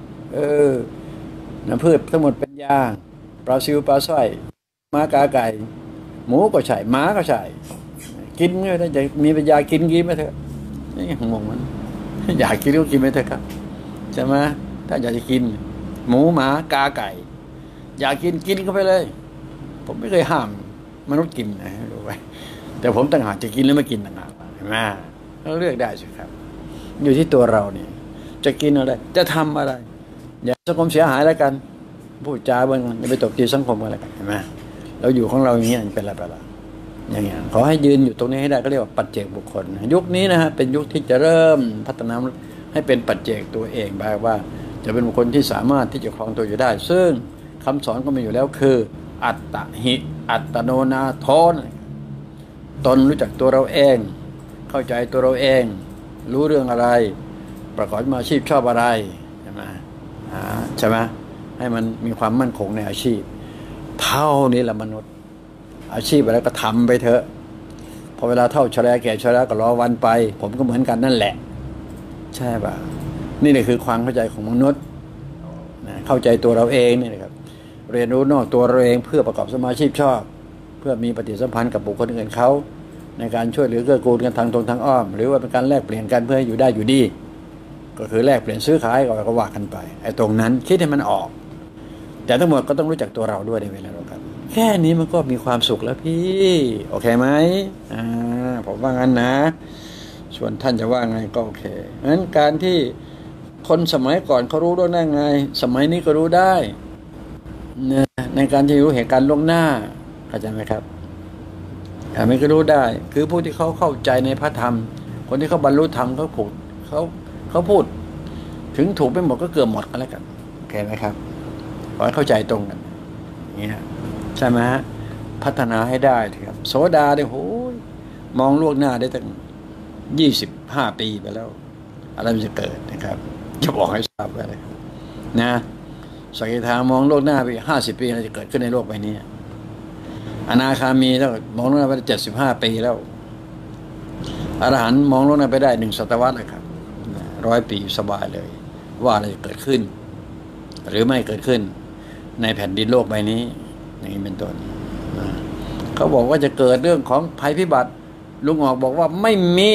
น้ำพืชทั้งหมดเป็นยาปลาซิวปลาสร้อยม้ากาไก่หมูก็ใช่ม้าก็ใช่กินไม่ได้จะมีปัญญากินไหมเถอะนี่งงมันอยากกินก็กินไม่เถอะครับใช่ไหมถ้าอยากจะกินหมูหมากาไก่อยากกินเข้าไปเลยผมไม่เคยห้ามมนุษย์กินนะรู้ไหมแต่ผมต่างหากจะกินหรือไม่กินต่างหากเห็นไหมเราเลือกได้สิครับอยู่ที่ตัวเราเนี่ยจะกินอะไรจะทำอะไรอย่าสังคมเสียหายแล้วกันพูดจาบ้างอย่าไปตบตีสังคมอะไรกันเห็นไหมเราอยู่ของเราอย่างนี้เป็นอะไรไปละอย่างเงี้ยขอให้ยืนอยู่ตรงนี้ให้ได้ก็เรียกว่าปัจเจกบุคคลยุคนี้นะฮะเป็นยุคที่จะเริ่มพัฒนาให้เป็นปัจเจกตัวเองแบบว่าจะเป็นบุคคลที่สามารถที่จะครองตัวอยู่ได้ซึ่งคำสอนก็มีอยู่แล้วคืออัตตหิอัตโนนาโทนตนรู้จักตัวเราเองเข้าใจตัวเราเองรู้เรื่องอะไรประกอบอาชีพชอบอะไรใช่ไหมให้มันมีความมั่นคงในอาชีพเท่านี้แหละมนุษย์อาชีพอะไรก็ทำไปเถอะพอเวลาเท่าชราแก่ชราก็รอวันไปผมก็เหมือนกันนั่นแหละใช่ป่ะนี่แหละคือความเข้าใจของมนุษย์เข้าใจตัวเราเองนี่นะครับเรียนรู้นอกตัวเราเองเพื่อประกอบสมาชีพชอบเพื่อมีปฏิสัมพันธ์กับบุคคลอื่นเขาในการช่วยเหลือเกื้อกูลกันทางตรงทางอ้อมหรือว่าเป็นการแลกเปลี่ยนกันเพื่ออยู่ได้อยู่ดีก็คือแลกเปลี่ยนซื้อขายก็ว่ากันไปไอ้ตรงนั้นคิดให้มันออกแต่ทั้งหมดก็ต้องรู้จักตัวเราด้วยในเวลาเรากันแค่นี้มันก็มีความสุขแล้วพี่โอเคไหมผมว่างั้นนะส่วนท่านจะว่าไงก็โอเคงั้นการที่คนสมัยก่อนเขารู้ได้ไงสมัยนี้ก็รู้ได้ในการที่รู้เหตุการณ์ล่วงหน้าเข้าใจไหมครับไม่ก็รู้ได้คือผู้ที่เขาเข้าใจในพระธรรมคนที่เขาบรรลุธรรมเขาพูดถึงถูกไปหมดก็เกือบหมดกันแล้วกันโอเคไหมครับขอให้เข้าใจตรงกันอย่างนี้ใช่ไหมฮะพัฒนาให้ได้ครับโสดาเนี่ยโหมองล่วงหน้าได้ตั้ง25 ปีไปแล้วอะไรมันจะเกิดนะครับจะบอกให้ทราบไว้เลยนะสกิทามองโลกหน้าไป50 ปีอะไรจะเกิดขึ้นในโลกใบนี้อนาคามีแล้วมองโลกหน้าไป75 ปีแล้วอรหันต์มองโลกหน้าไปได้1 ศตวรรษเลยครับ100 ปีสบายเลยว่าอะไรจะเกิดขึ้นหรือไม่เกิดขึ้นในแผ่นดินโลกใบนี้อย่างนี้เป็นต้นเขาบอกว่าจะเกิดเรื่องของภัยพิบัติลุงออกบอกว่าไม่มี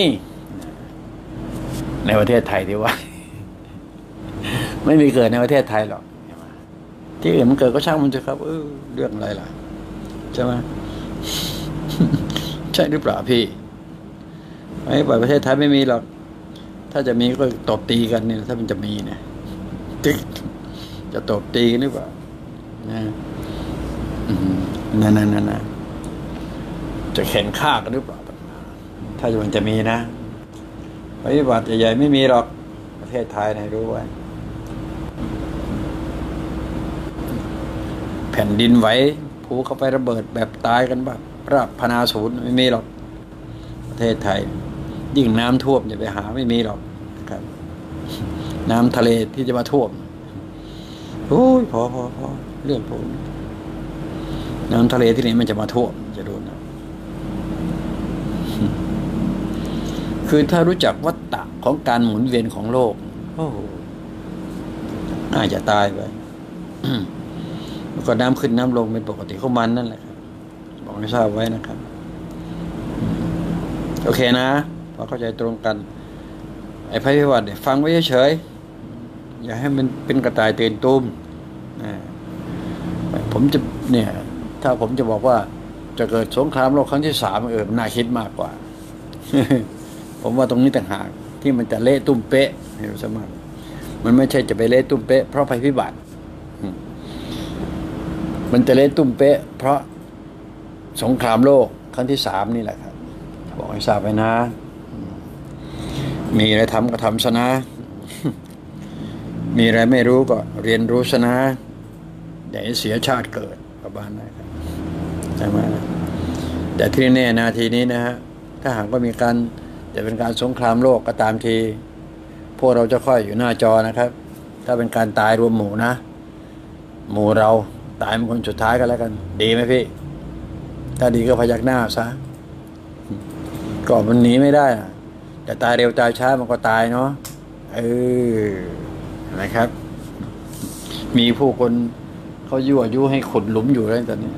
ในประเทศไทยที่ว่า ไม่มีเกิดในประเทศไทยหรอกที่อื่นมันเกิดก็ช่างมันเถอะครับเรื่องอะไรล่ะใช่ไหม ใช่หรือเปล่าพี่ไม่ประเทศไทยไม่มีหรอกถ้าจะมีก็ตบตีกันเนี่ยถ้ามันจะมีเนี่ยจะตบตีกันหรือเปล่านั่นจะแข่งฆ่ากันหรือเปล่าถ้ามันจะมีนะภัยพิบัติใหญ่ๆไม่มีหรอกประเทศไทยนะรู้ไว้แผ่นดินไหวภูเขาไฟระเบิดแบบตายกันแบบราบพนาศูนย์ไม่มีหรอกประเทศไทยยิ่งน้ำท่วมอย่าไปหาไม่มีหรอกครับ น้ำทะเลที่จะมาท่วมโอ้ยพอเรื่องผมน้ำทะเลที่ไหนมันจะมาท่วมจะโดนนะคือถ้ารู้จักวัฏฏะของการหมุนเวียนของโลกโอ้น่าจะตายไปแล้วก็น้ำขึ้นน้ำลงเป็นปกติของมันนั่นแหละครับบอกให้ทราบไว้นะครับโอเคนะพอเข้าใจตรงกันไอ้ภัยพิบัติเนี่ยฟังไว้เฉยๆอย่าให้มันเป็นกระต่ายตื่นตูมผมจะเนี่ยถ้าผมจะบอกว่าจะเกิดสงครามโลกครั้งที่3น่าคิดมากกว่า ผมว่าตรงนี้ต่างหากที่มันจะเละตุ้มเป๊ะเห็นสมัครมันไม่ใช่จะไปเละตุ้มเป๊ะเพราะภัยพิบัติมันจะเละตุ้มเป๊ะเพราะสงครามโลกครั้งที่3นี่แหละครับบอกให้ทราบไว้นะมีอะไรทำก็ทำซะนะ มีอะไรไม่รู้ก็เรียนรู้ซะนะอย่าให้เสียชาติเกิดประมาณนั้นครับใช่ไหมแต่ที่แน่นาทีนี้นะฮะถ้าหากว่ามีการจะเป็นการสงครามโลกก็ตามทีพวกเราจะค่อยอยู่หน้าจอนะครับถ้าเป็นการตายรวมหมู่นะหมู่เราตายเป็นคนสุดท้ายกันแล้วกันดีไหมพี่ถ้าดีก็พยักหน้าซะก็มันหนีไม่ได้แต่ตายเร็วตายช้ามันก็ตายเนาะนะครับมีผู้คนเขายั่วยุให้ขุดหลุมอยู่แล้วตอนนี้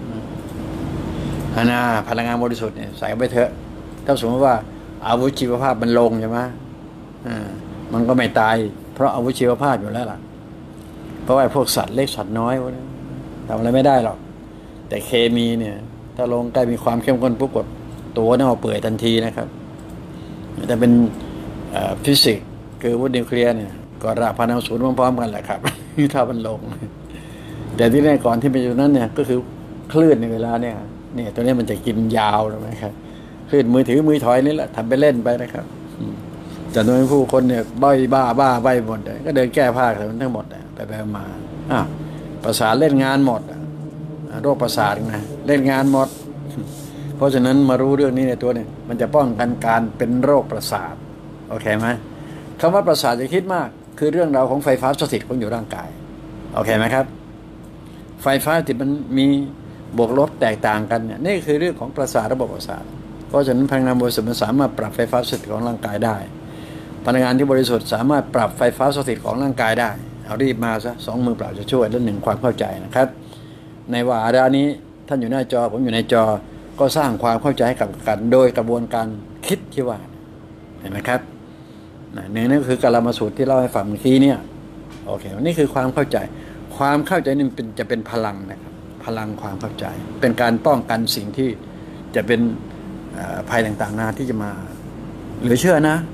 พลังงานบริสุทธิ์เนี่ยใส่ไปเถอะถ้าสมมติว่าอาวุธชีวภาพมันลงใช่ไหมมันก็ไม่ตายเพราะอาวุธชีวภาพอยู่แล้วล่ะเพราะว่าพวกสัตว์เล็กสัตว์น้อยทำอะไรไม่ได้หรอกแต่เคมีเนี่ยถ้าลงใกล้มีความเข้มข้นปุ๊บกดตัวเน่าเปื่อยทันทีนะครับแต่เป็นฟิสิกส์คืออาวุธนิวเคลียร์เนี่ยก็ระพันเอาศูนย์พร้อมๆกันแหละครับ ถ้ามันลงแต่ที่แรกก่อนที่ไปอยู่นั้นเนี่ยก็คือคลื่นในเวลาเนี่ยตัวนี้มันจะกินยาวใช่ไหมครับคลื่นมือถือมือถอยนี่แหละทำไปเล่นไปนะครับแต่โดยผู้คนเนี่ยบ้าใบหมดเลยก็เดินแก้ผ้ากันทั้งหมดไปมาประสาทเล่นงานหมดโรคประสาทนะเล่นงานหมดเพราะฉะนั้นมารู้เรื่องนี้ในตัวเนี่ยมันจะป้องกันการเป็นโรคประสาทโอเคไหมคำว่าประสาทจะคิดมากคือเรื่องราวของไฟฟ้าสถิตของอยู่ร่างกายโอเคไหมครับไฟฟ้าสถิตมันมีบวกลบแตกต่างกันเนี่ยนี่คือเรื่องของประสาทระบบประสาทเพราะฉะนั้นพลังงานบริสุทธิ์มันสามารถปรับไฟฟ้าสถิตของร่างกายได้พลังงานที่บริสุทธิ์สามารถปรับไฟฟ้าสถิตของร่างกายได้เอารีบมาซะ2 มือเปล่าจะช่วยและ1ความเข้าใจนะครับในวาระนี้ท่านอยู่หน้าจอผมอยู่ในจอก็สร้างความเข้าใจให้กับกันโดยกระบวนการคิดที่ว่าเห็นไหมครับนั่นคือกาลามสูตรที่เล่าให้ฟังเมื่อกี้เนี่ยโอเคนี่คือความเข้าใจนี่จะเป็นพลังนะครับพลังความเข้าใจเป็นการป้องกันสิ่งที่จะเป็นภัยต่างๆนาที่จะมาเหลือเชื่อนะ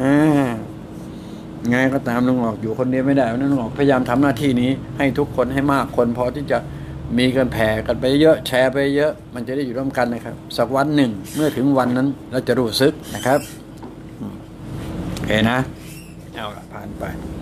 ไงก็ตามลุงออกอยู่คนเดียวไม่ได้เพราะนั้นลุงออกพยายามทำหน้าที่นี้ให้ทุกคนให้มากคนพอที่จะมีกันแผ่กันไปเยอะแชร์ไปเยอะมันจะได้อยู่ร่วมกันนะครับสักวันหนึ่งเมื่อถึงวันนั้นเราจะรู้สึกนะครับโอเคนะเอาละผ่านไป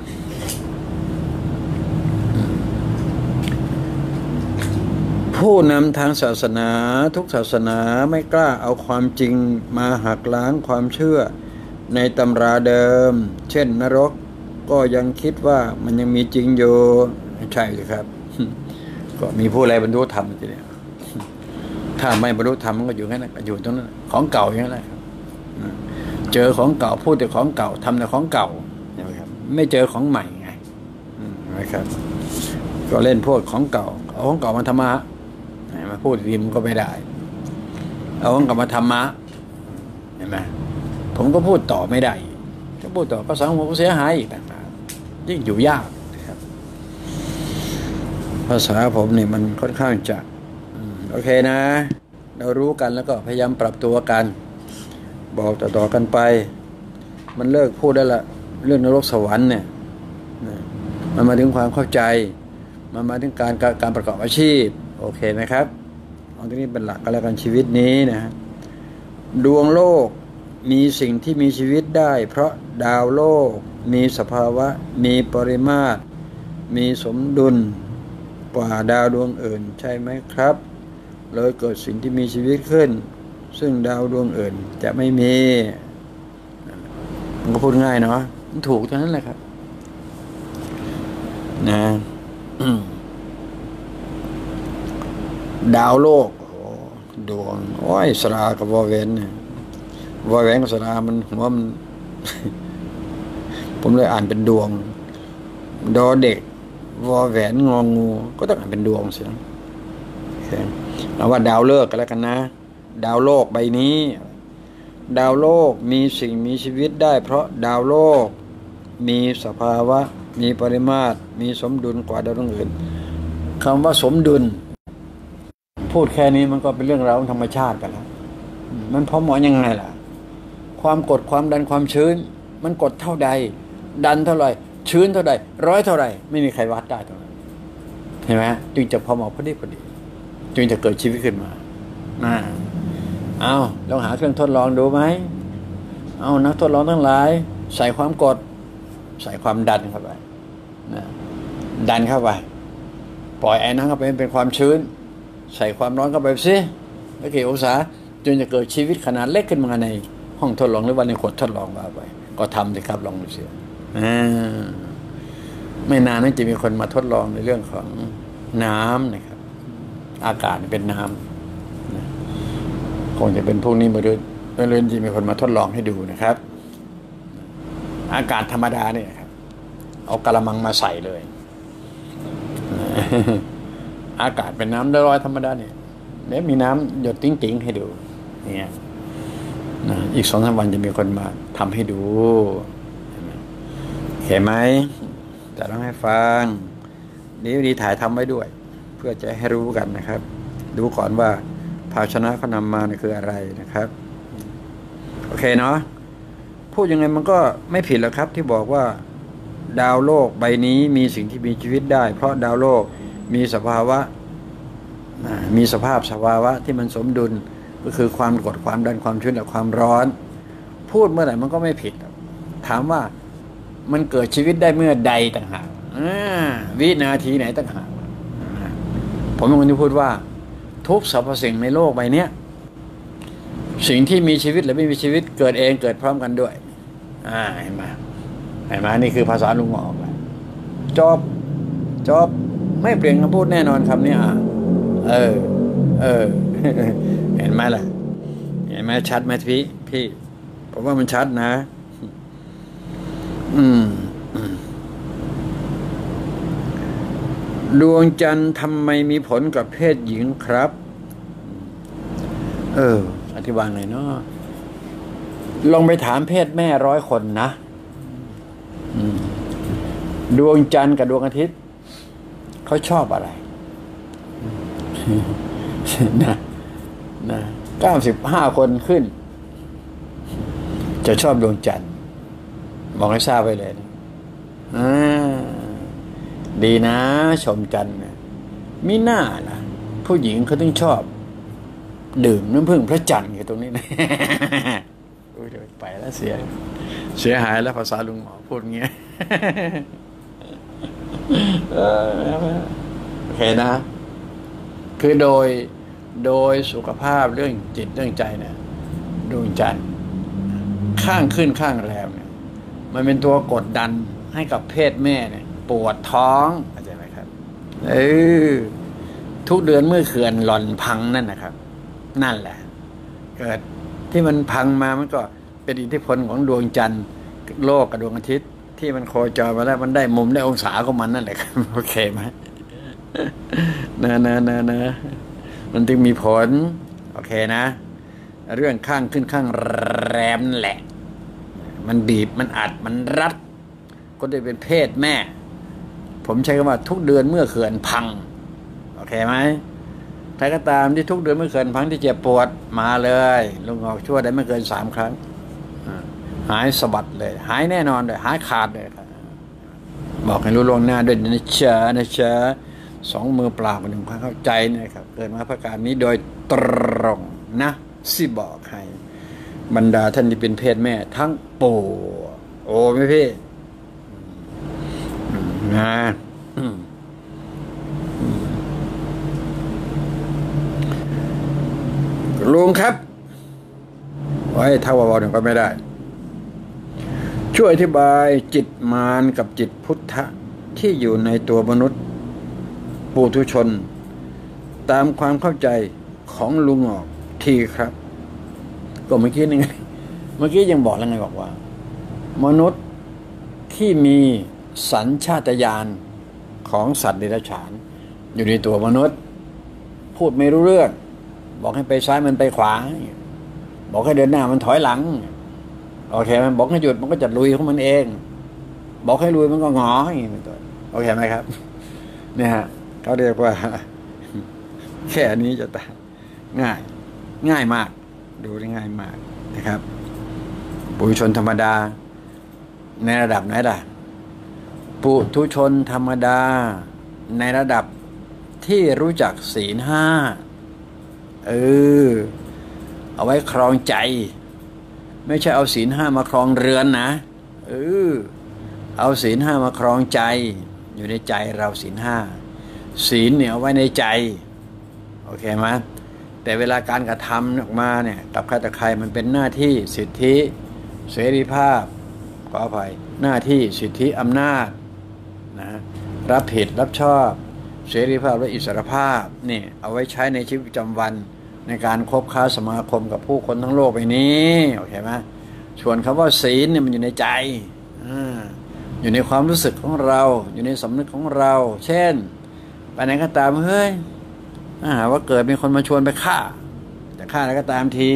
ผู้นำทางศาสนาทุกศาสนาไม่กล้าเอาความจริงมาหักล้างความเชื่อในตำราเดิมเช่นนรกก็ยังคิดว่ามันยังมีจริงอยู่ใช่เลยครับก็มีผู้อะไรบรรลุธรรมทีเดียวถ้าไม่บรรลุธรรมมันก็อยู่งั้นอยู่ตรงนั้นของเก่าอย่างนั้นแหละครับเจอของเก่าพูดแต่ของเก่าทำแต่ของเก่าใช่ไหมครับไม่เจอของใหม่ไงนะครับก็เล่นพูดของเก่าเอาของเก่ามาทำมาพูดดีมันก็ไม่ได้เอาของเก่ามาทำมาเห็นไหมผมก็พูดต่อไม่ได้ถ้าพูดต่อก็สังคมเสียหายอีกต่างๆยิ่งอยู่ยากนะครับภาษาผมเนี่ยมันค่อนข้างจะโอเคนะเรารู้กันแล้วก็พยายามปรับตัวกันบอกต่อๆกันไปมันเลิกพูดได้ละเรื่องนรกสวรรค์เนี่ยมันมาถึงความเข้าใจมันมาถึงการประกอบอาชีพโอเคไหมครับเอาตรงนี้เป็นหลักก็แล้วกันชีวิตนี้นะดวงโลกมีสิ่งที่มีชีวิตได้เพราะดาวโลกมีสภาวะมีปริมาตรมีสมดุลกว่าดาวดวงอื่นใช่ไหมครับเลยเกิดสิ่งที่มีชีวิตขึ้นซึ่งดาวดวงอื่นจะไม่มีมันก็พูดง่ายเนาะมันถูกเท่านั้นแหละครับนะดาวโลกดวงโอ้ยสระกับวอเวนเนี่ยวอเวนกับสระมันหัวมัน ผมเลยอ่านเป็นดวงดอเด็กวอแหวนงองูก็ต้องอ่านเป็นดวงสิเราว่าดาวฤกษ์กันแล้วกันนะดาวโลกใบนี้ดาวโลกมีสิ่งมีชีวิตได้เพราะดาวโลกมีสภาวะมีปริมาตรมีสมดุลกว่าดาวดวงอื่นคำว่าสมดุลพูดแค่นี้มันก็เป็นเรื่องราวธรรมชาติกันแล้วมันพอเหมาะยังไงล่ะความกดความดันความชื้นมันกดเท่าใดดันเท่าไหร่ชื้นเท่าใด100เท่าไหร่ไม่มีใครวัดได้ตรงนั้นเห็นไหมจึงจะพอเหมาะพอดีจึงจะเกิดชีวิตขึ้นมาเอาลองหาเครื่องทดลองดูไหมเอานักทดลองทั้งหลายใส่ความกดใส่ความดันเข้าไปดันเข้าไปปล่อยไอ้น้ำเข้าไปเป็นความชื้นใส่ความร้อนเข้าไปสิแล้วกี่องศาจนจะเกิดชีวิตขนาดเล็กขึ้นมาในห้องทดลองหรือว่าในขวดทดลองว่าไปก็ทำสิครับลองดูสิไม่นานนั้นจะมีคนมาทดลองในเรื่องของน้ำนะครับอากาศเป็นน้ำคงจะเป็นพวกนี้มาด้วยเรื่อยๆจะมีคนมาทดลองให้ดูนะครับอากาศธรรมดาเนี่ยครับเอากะละมังมาใส่เลยอากาศเป็นน้ำลอยธรรมดาเนี่ยเดี๋ยวมีน้ำหยดติ๋งๆให้ดูเนี่ยอีก2-3 วันจะมีคนมาทำให้ดูเห็นไหมจะต้องให้ฟังดีถ่ายทำไว้ด้วยเพื่อจะให้รู้กันนะครับดูก่อนว่าภาชนะเขานำมาคืออะไรนะครับโอเคเนาะพูดยังไงมันก็ไม่ผิดหรอกครับที่บอกว่าดาวโลกใบนี้มีสิ่งที่มีชีวิตได้เพราะดาวโลกมีสภาวะมีสภาวะที่มันสมดุลก็คือความกดความดันความชื้นและความร้อนพูดเมื่อไหร่มันก็ไม่ผิดถามว่ามันเกิดชีวิตได้เมื่อใดต่างหากวินาทีไหนต่างหากผมเป็นคนที่พูดว่าทุกสรรพสิ่งในโลกใบนี้สิ่งที่มีชีวิตหรือไม่มีชีวิตเกิดเองเกิดพร้อมกันด้วยเห็นไหมนี่คือภาษาลุงหมอจบไม่เปลี่ยนคำพูดแน่นอนคำนี้เห็นไหมล่ะเห็นไหมชัดไหมพี่ผมว่ามันชัดนะดวงจันทร์ทำไมมีผลกับเพศหญิงครับอธิบายหน่อยเนาะลองไปถามเพศแม่100 คนนะดวงจันทร์กับดวงอาทิตย์เขาชอบอะไรนะ95 คนขึ้นจะชอบดวงจันทร์บอกให้ทราบไว้เลยนะดีนะชมจันทร์มีหน้าล่ะผู้หญิงเขาต้องชอบดื่มน้ำผึ้งพระจันทร์อยู่ตรงนี้นะไปแล้วเสียหายแล้วภาษาลุงหมอพูดเงี้ยโอเคนะคือโดยสุขภาพเรื่องจิตเรื่องใจเนี่ยดวงจันทร์ข้างขึ้นข้างแรมเนี่ยมันเป็นตัวกดดันให้กับเพศแม่เนี่ยปวดท้องเข้าใจไหมครับทุกเดือนเมื่อเขื่อนหล่อนพังนั่นนะครับนั่นแหละเกิดที่มันพังมามันก็เป็นอิทธิพลของดวงจันทร์โลกกับดวงอาทิตย์ที่มันโคจรมาแล้วมันได้มุมได้องศาของมันนั่นแหละครับโอเคไหมนะมันจึงมีผลโอเคนะเรื่องข้างขึ้นข้างแรมนั่นแหละมันบีบมันอัดมันรัดก็ได้เป็นเพศแม่ผมใช้คำว่าทุกเดือนเมื่อเขื่อนพังโอเคไหมใครก็ตามที่ทุกเดือนเมื่อเขื่อนพังที่เจ็บปวดมาเลยลุงออกช่วยได้ไม่เกิน3 ครั้งหายสะบัดเลยหายแน่นอนเลยหายขาดเลยครับบอกให้รู้ล่วงหน้าด้วยนะจ๊ะ2 มือเปล่ากับ1 ความเข้าใจนะครับเกิดมาเพื่อการนี้โดยตรงนะสิบอกให้บรรดาท่านที่เป็นเพศแม่ทั้งปู่โอ้ไม่พี่นะลุงครับไว้ถ้าวอหนึ่งก็ไม่ได้ช่วยอธิบายจิตมารกับจิตพุทธะที่อยู่ในตัวมนุษย์ปุถุชนตามความเข้าใจของลุงออกทีครับก็เมื่อกี้นี่ไงเมื่อกี้ยังบอกแล้วไงบอกว่า มนุษย์ที่มีสัญชาตญาณของสัตว์เดรัจฉานอยู่ในตัวมนุษย์พูดไม่รู้เรื่องบอกให้ไปซ้ายมันไปขวาบอกให้เดินหน้ามันถอยหลังโอเคไหมบอกให้หยุดมันก็จะลุยของมันเองบอกให้ลุยมันก็หงออย่างนี้เป็นต้นโอเคไหมครับเนี่ยฮะเขาเรียกว่าแค่นี้จะตายง่ายมากดูได้ง่ายมากนะครับปุถุชนธรรมดาในระดับไหนล่ะปุถุชนธรรมดาในระดับที่รู้จักศีลห้าเอาไว้ครองใจไม่ใช่เอาศีลห้ามาครองเรือนนะเอาศีลห้ามาครองใจอยู่ในใจเราศีลห้าศีลเนี่ยเอาไว้ในใจโอเคไหมแต่เวลาการกระทำออกมาเนี่ยกับใครต่อใครมันเป็นหน้าที่สิทธิเสรีภาพขออภัยหน้าที่สิทธิอำนาจนะรับผิดรับชอบเสรีภาพและอิสรภาพนี่เอาไว้ใช้ในชีวิตประจำวันในการคบค้าสมาคมกับผู้คนทั้งโลกใบนี้โอเคไหมส่วนคำว่าศีลเนี่ยมันอยู่ในใจอยู่ในความรู้สึกของเราอยู่ในสำนึกของเราเช่นไปไหนก็ตามเฮ้ยถ้าหาว่าเกิดมีคนมาชวนไปฆ่าจะฆ่าอะไรก็ตามที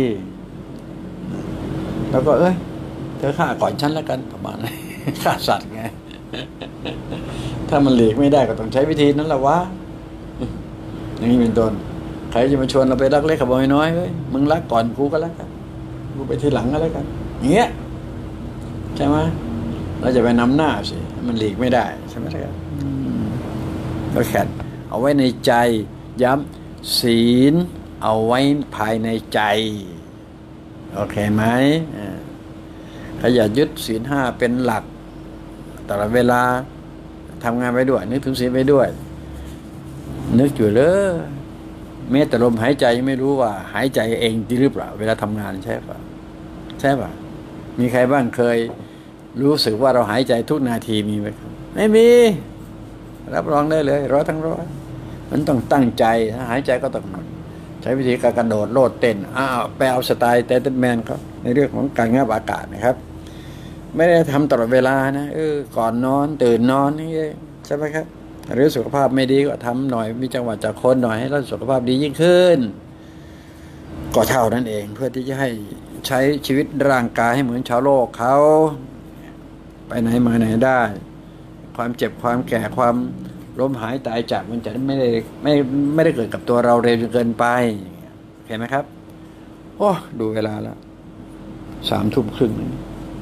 แล้วก็เธอฆ่าก่อนฉันแล้วกันประมาณนี้ฆ่าสัตว์ไงถ้ามันหลีกไม่ได้ก็ต้องใช้วิธีนั้นแหละวะอย่างนี้เป็นต้นใครจะมาชวนเราไปรักเล็กขโมยน้อยเฮ้ยมึงรักก่อนกูก็แล้วกันกูไปทีหลังก็แล้วกันอย่างเงี้ยใช่ไหมเราจะไปนำหน้าสิมันหลีกไม่ได้ใช่ไหมครับก็แค่เอาไว้ในใจย้ำศีลเอาไว้ภายในใจโอเคไหมถ้าอย่ายึดศีลห้าเป็นหลักตลอดเวลาทำงานไปด้วยนึกถึงศีลไปด้วยนึกอยู่เลยแม้แต่ลมหายใจยังไม่รู้ว่าหายใจเองจริงหรือเปล่าเวลาทำงานใช่ป่ะมีใครบ้างเคยรู้สึกว่าเราหายใจทุกนาทีมีไหมครับไม่มีรับรองได้เลย100%มันต้องตั้งใจถ้าหายใจก็ต้องใช้วิธีการกระโดดโลดเต้นไปเอาสไตล์เตเตอร์แมนเขาในเรื่องของการงับอากาศนะครับไม่ได้ทำตลอดเวลานะก่อนนอนตื่นนอนนี่ใช่ไหมครับหรือสุขภาพไม่ดีก็ทำหน่อยมีจังหวะจากคนหน่อยให้เราสุขภาพดียิ่งขึ้นก็เท่านั้นเองเพื่อที่จะให้ใช้ชีวิตร่างกายให้เหมือนชาวโลกเขาไปไหนมาไหนได้ความเจ็บความแก่ความล้มหายตายจากมันจะไม่ได้เกิดกับตัวเราเร็วจนเกินไปเห็นไหมครับโอ้ดูเวลาแล้ว3:30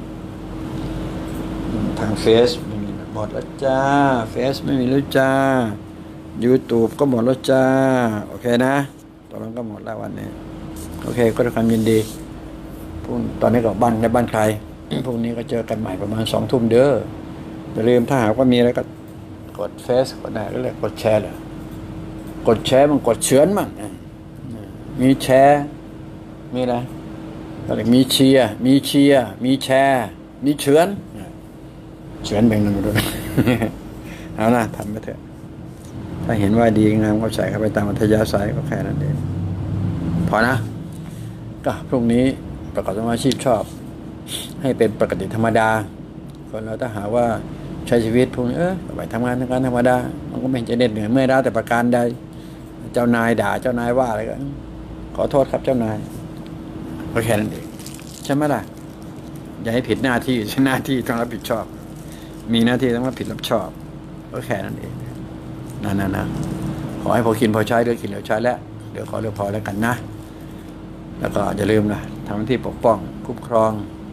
ทางเฟซไม่มีหมดแล้วจ้าเฟซไม่มีแล้วจ้า YouTube ก็หมดแล้วจ้าโอเคนะตอนนั้นก็หมดแล้ววันนี้โอเคก็ด้วยความยินดีตอนนี้ก็บ้านใครพรุ่งนี้ก็เจอกันใหม่ประมาณ20:00เด้ออย่าลืมถ้าหากว่ามีอะไรก็กดเฟซกดได้ก็เลยกดแชร์เลยกดแชร์มันกดเฉือนมั่งมีแชร์มีอะไรก็เลยมีเชียร์มีแชร์มีเฉือนแบ่งกันมาด้วยเอานะทำไปเถอะถ้าเห็นว่าดีงามก็ใส่เข้าไปตามอัธยาศัยก็แค่นั้นเองพอนะก็พรุ่งนี้ประกอบสมาชีพชอบให้เป็นปกติธรรมดาคนเราถ้าหาว่าใช้ชีวิตพวกนี้ไปทำงานธรรมดามันก็ไม่จะเหน็ดเหนื่อยเมื่อยล้าแต่ประการใดเจ้านายด่าเจ้านายว่าอะไรก็ขอโทษครับเจ้านายก็แค่นั้นเองใช่ไหมล่ะอย่าให้ผิดหน้าที่ใช่หน้าที่ต้องรับผิดชอบมีหน้าที่ต้องรับผิดรับชอบก็แค่นั้นเองนะขอให้พอกินพอใช้ด้วยกินแล้วใช้แล้วเดี๋ยวขอเรื่องพอแล้วกันนะแล้วก็อย่าลืมนะทำหน้าที่ปกป้องคุ้มครอง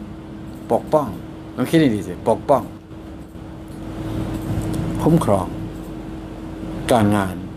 ต้องคิดดีๆสิปกป้องคุ้มครองการงาน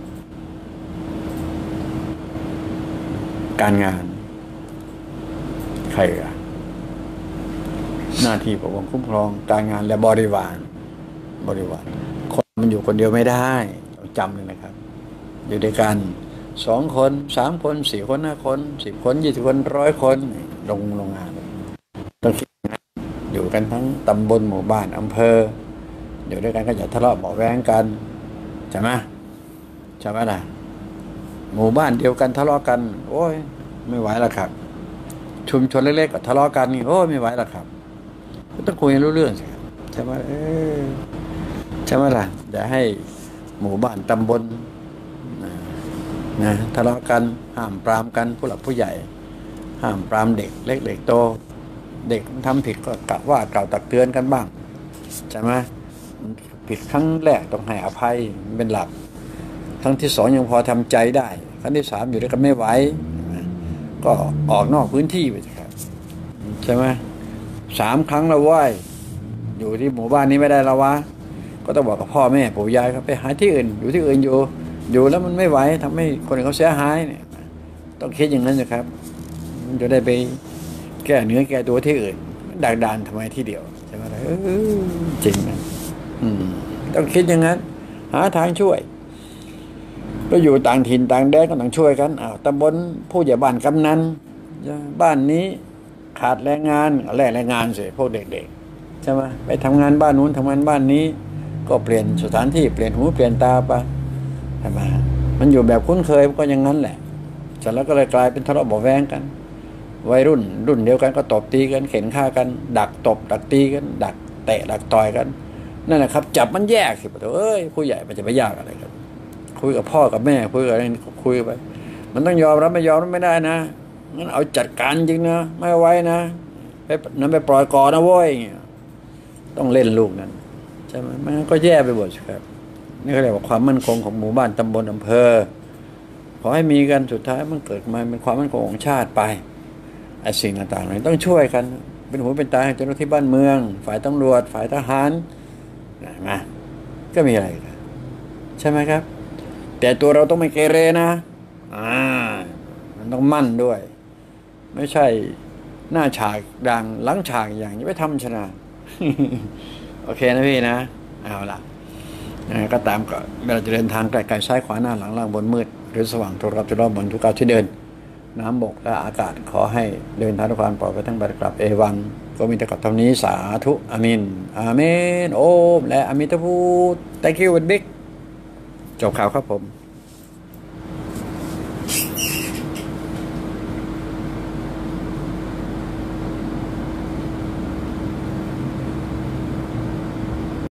ใครอะหน้าที่ปกป้องคุ้มครองการงานและบริวารคนมันอยู่คนเดียวไม่ได้ต้องจำเลยนะครับอยู่ด้วยกัน2 คน3 คน4 คน5 คน10 คน20 คน100 คนลงงานต้องคิดอยู่กันทั้งตำบลหมู่บ้านอำเภออยู่ด้วยกันก็อย่าทะเลาะเบาะแว้งกันใช่ไหมล่ะหมู่บ้านเดียวกันทะเลาะกันโอ้ยไม่ไหวแล้วครับชุมชนเล็กๆก็ทะเลาะกันนี่โอ้ยไม่ไหวแล้วครับต้องคุยกันรู้เรื่องสิใช่ไหมใช่ไหมล่ะอย่าให้หมู่บ้านตำบลนะทะเลาะกันห้ามปรามกันผู้หลักผู้ใหญ่ห้ามปรามเด็กเล็กเด็กโตเด็กทำผิดก็กล่าวว่าตักเตือนกันบ้างใช่ไหมผิดครั้งแรกต้องให้อภัยเป็นหลักครั้งที่สองยังพอทำใจได้ครั้งที่สามอยู่ด้วยกันไม่ไหวก็ออกนอกพื้นที่ไปครับใช่ไหม3 ครั้งแล้วว่ายอยู่ที่หมู่บ้านนี้ไม่ได้แล้ววะก็ต้องบอกกับพ่อแม่ปู่ยายครับไปหาที่อื่นอยู่ที่อื่นอยู่แล้วมันไม่ไหวทำให้คนอื่นเขาเสียหายเนี่ยต้องคิดอย่างนั้นนะครับมันจะได้ไปแก้เนื้อแก้ตัวที่อื่นดักดานทำไมที่เดียวใช่ไหมจริงนะต้องคิดอย่างนั้นหาทางช่วยก็อยู่ต่างถิ่นต่างแดนก็ต้องช่วยกันตำบลผู้ใหญ่บ้านกำนันบ้านนี้ขาดแรงงานแรงงานสิพวกเด็กๆใช่ไหมไปทำงานบ้านนู้นทำงานบ้านนี้ก็เปลี่ยนสถานที่เปลี่ยนหูเปลี่ยนตาไปใช่ไหมมันอยู่แบบคุ้นเคยก็อย่างนั้นแหละเสร็จแล้วก็เลยกลายเป็นทะเลาะเบาะแว้งกันวัยรุ่นเดียวกันก็ตบตีกันเข็นฆ่ากันดักตบดักตีกันดักเตะดักต่อยกันนั่นแหละครับจับมันแยกสิปะผู้ใหญ่มันจะไปยากอะไรกันคุยกับพ่อกับแม่คุยกับอะไรคุยไปมันต้องยอมรับไม่ได้นะงั้นเอาจัดการจริงนะไม่ไว้นะไปปล่อยก่อนนะโว้ยต้องเล่นลูกนั้นใช่ไหมมันก็แย่ไปหมดครับนี่เขาเรียกว่าความมั่นคงของหมู่บ้านตำบลอำเภอขอให้มีกันสุดท้ายมันเกิดมาเป็นความมั่นคงของชาติไปไอ้สิ่งต่างๆนี้ต้องช่วยกันเป็นหูเป็นตาให้เจ้าหน้าที่บ้านเมืองฝ่ายตำรวจฝ่ายทหารนะก็มีอะไรใช่ไหมครับแต่ตัวเราต้องไม่เกเรนะมันต้องมั่นด้วยไม่ใช่หน้าฉากดังหลังฉากอย่างนี้ไปทำชนะโอเคนะพี่นะเอาล่ะก็ตามก็เวลาจะเดินทางไกลๆซ้ายขวาหน้าหลังล่างบนมืดหรือสว่างทุกรับทุกรอบบนทุกก้าวที่เดินน้ำบกและอากาศขอให้เดินทางด้วยความปลอดภัยทั้งไปกลับเอวังก็มีแต่กับเท่านี้สาธุอามินอาเมนโอมและอามิตาพู thank you บิ๊กจบข่าวครับผม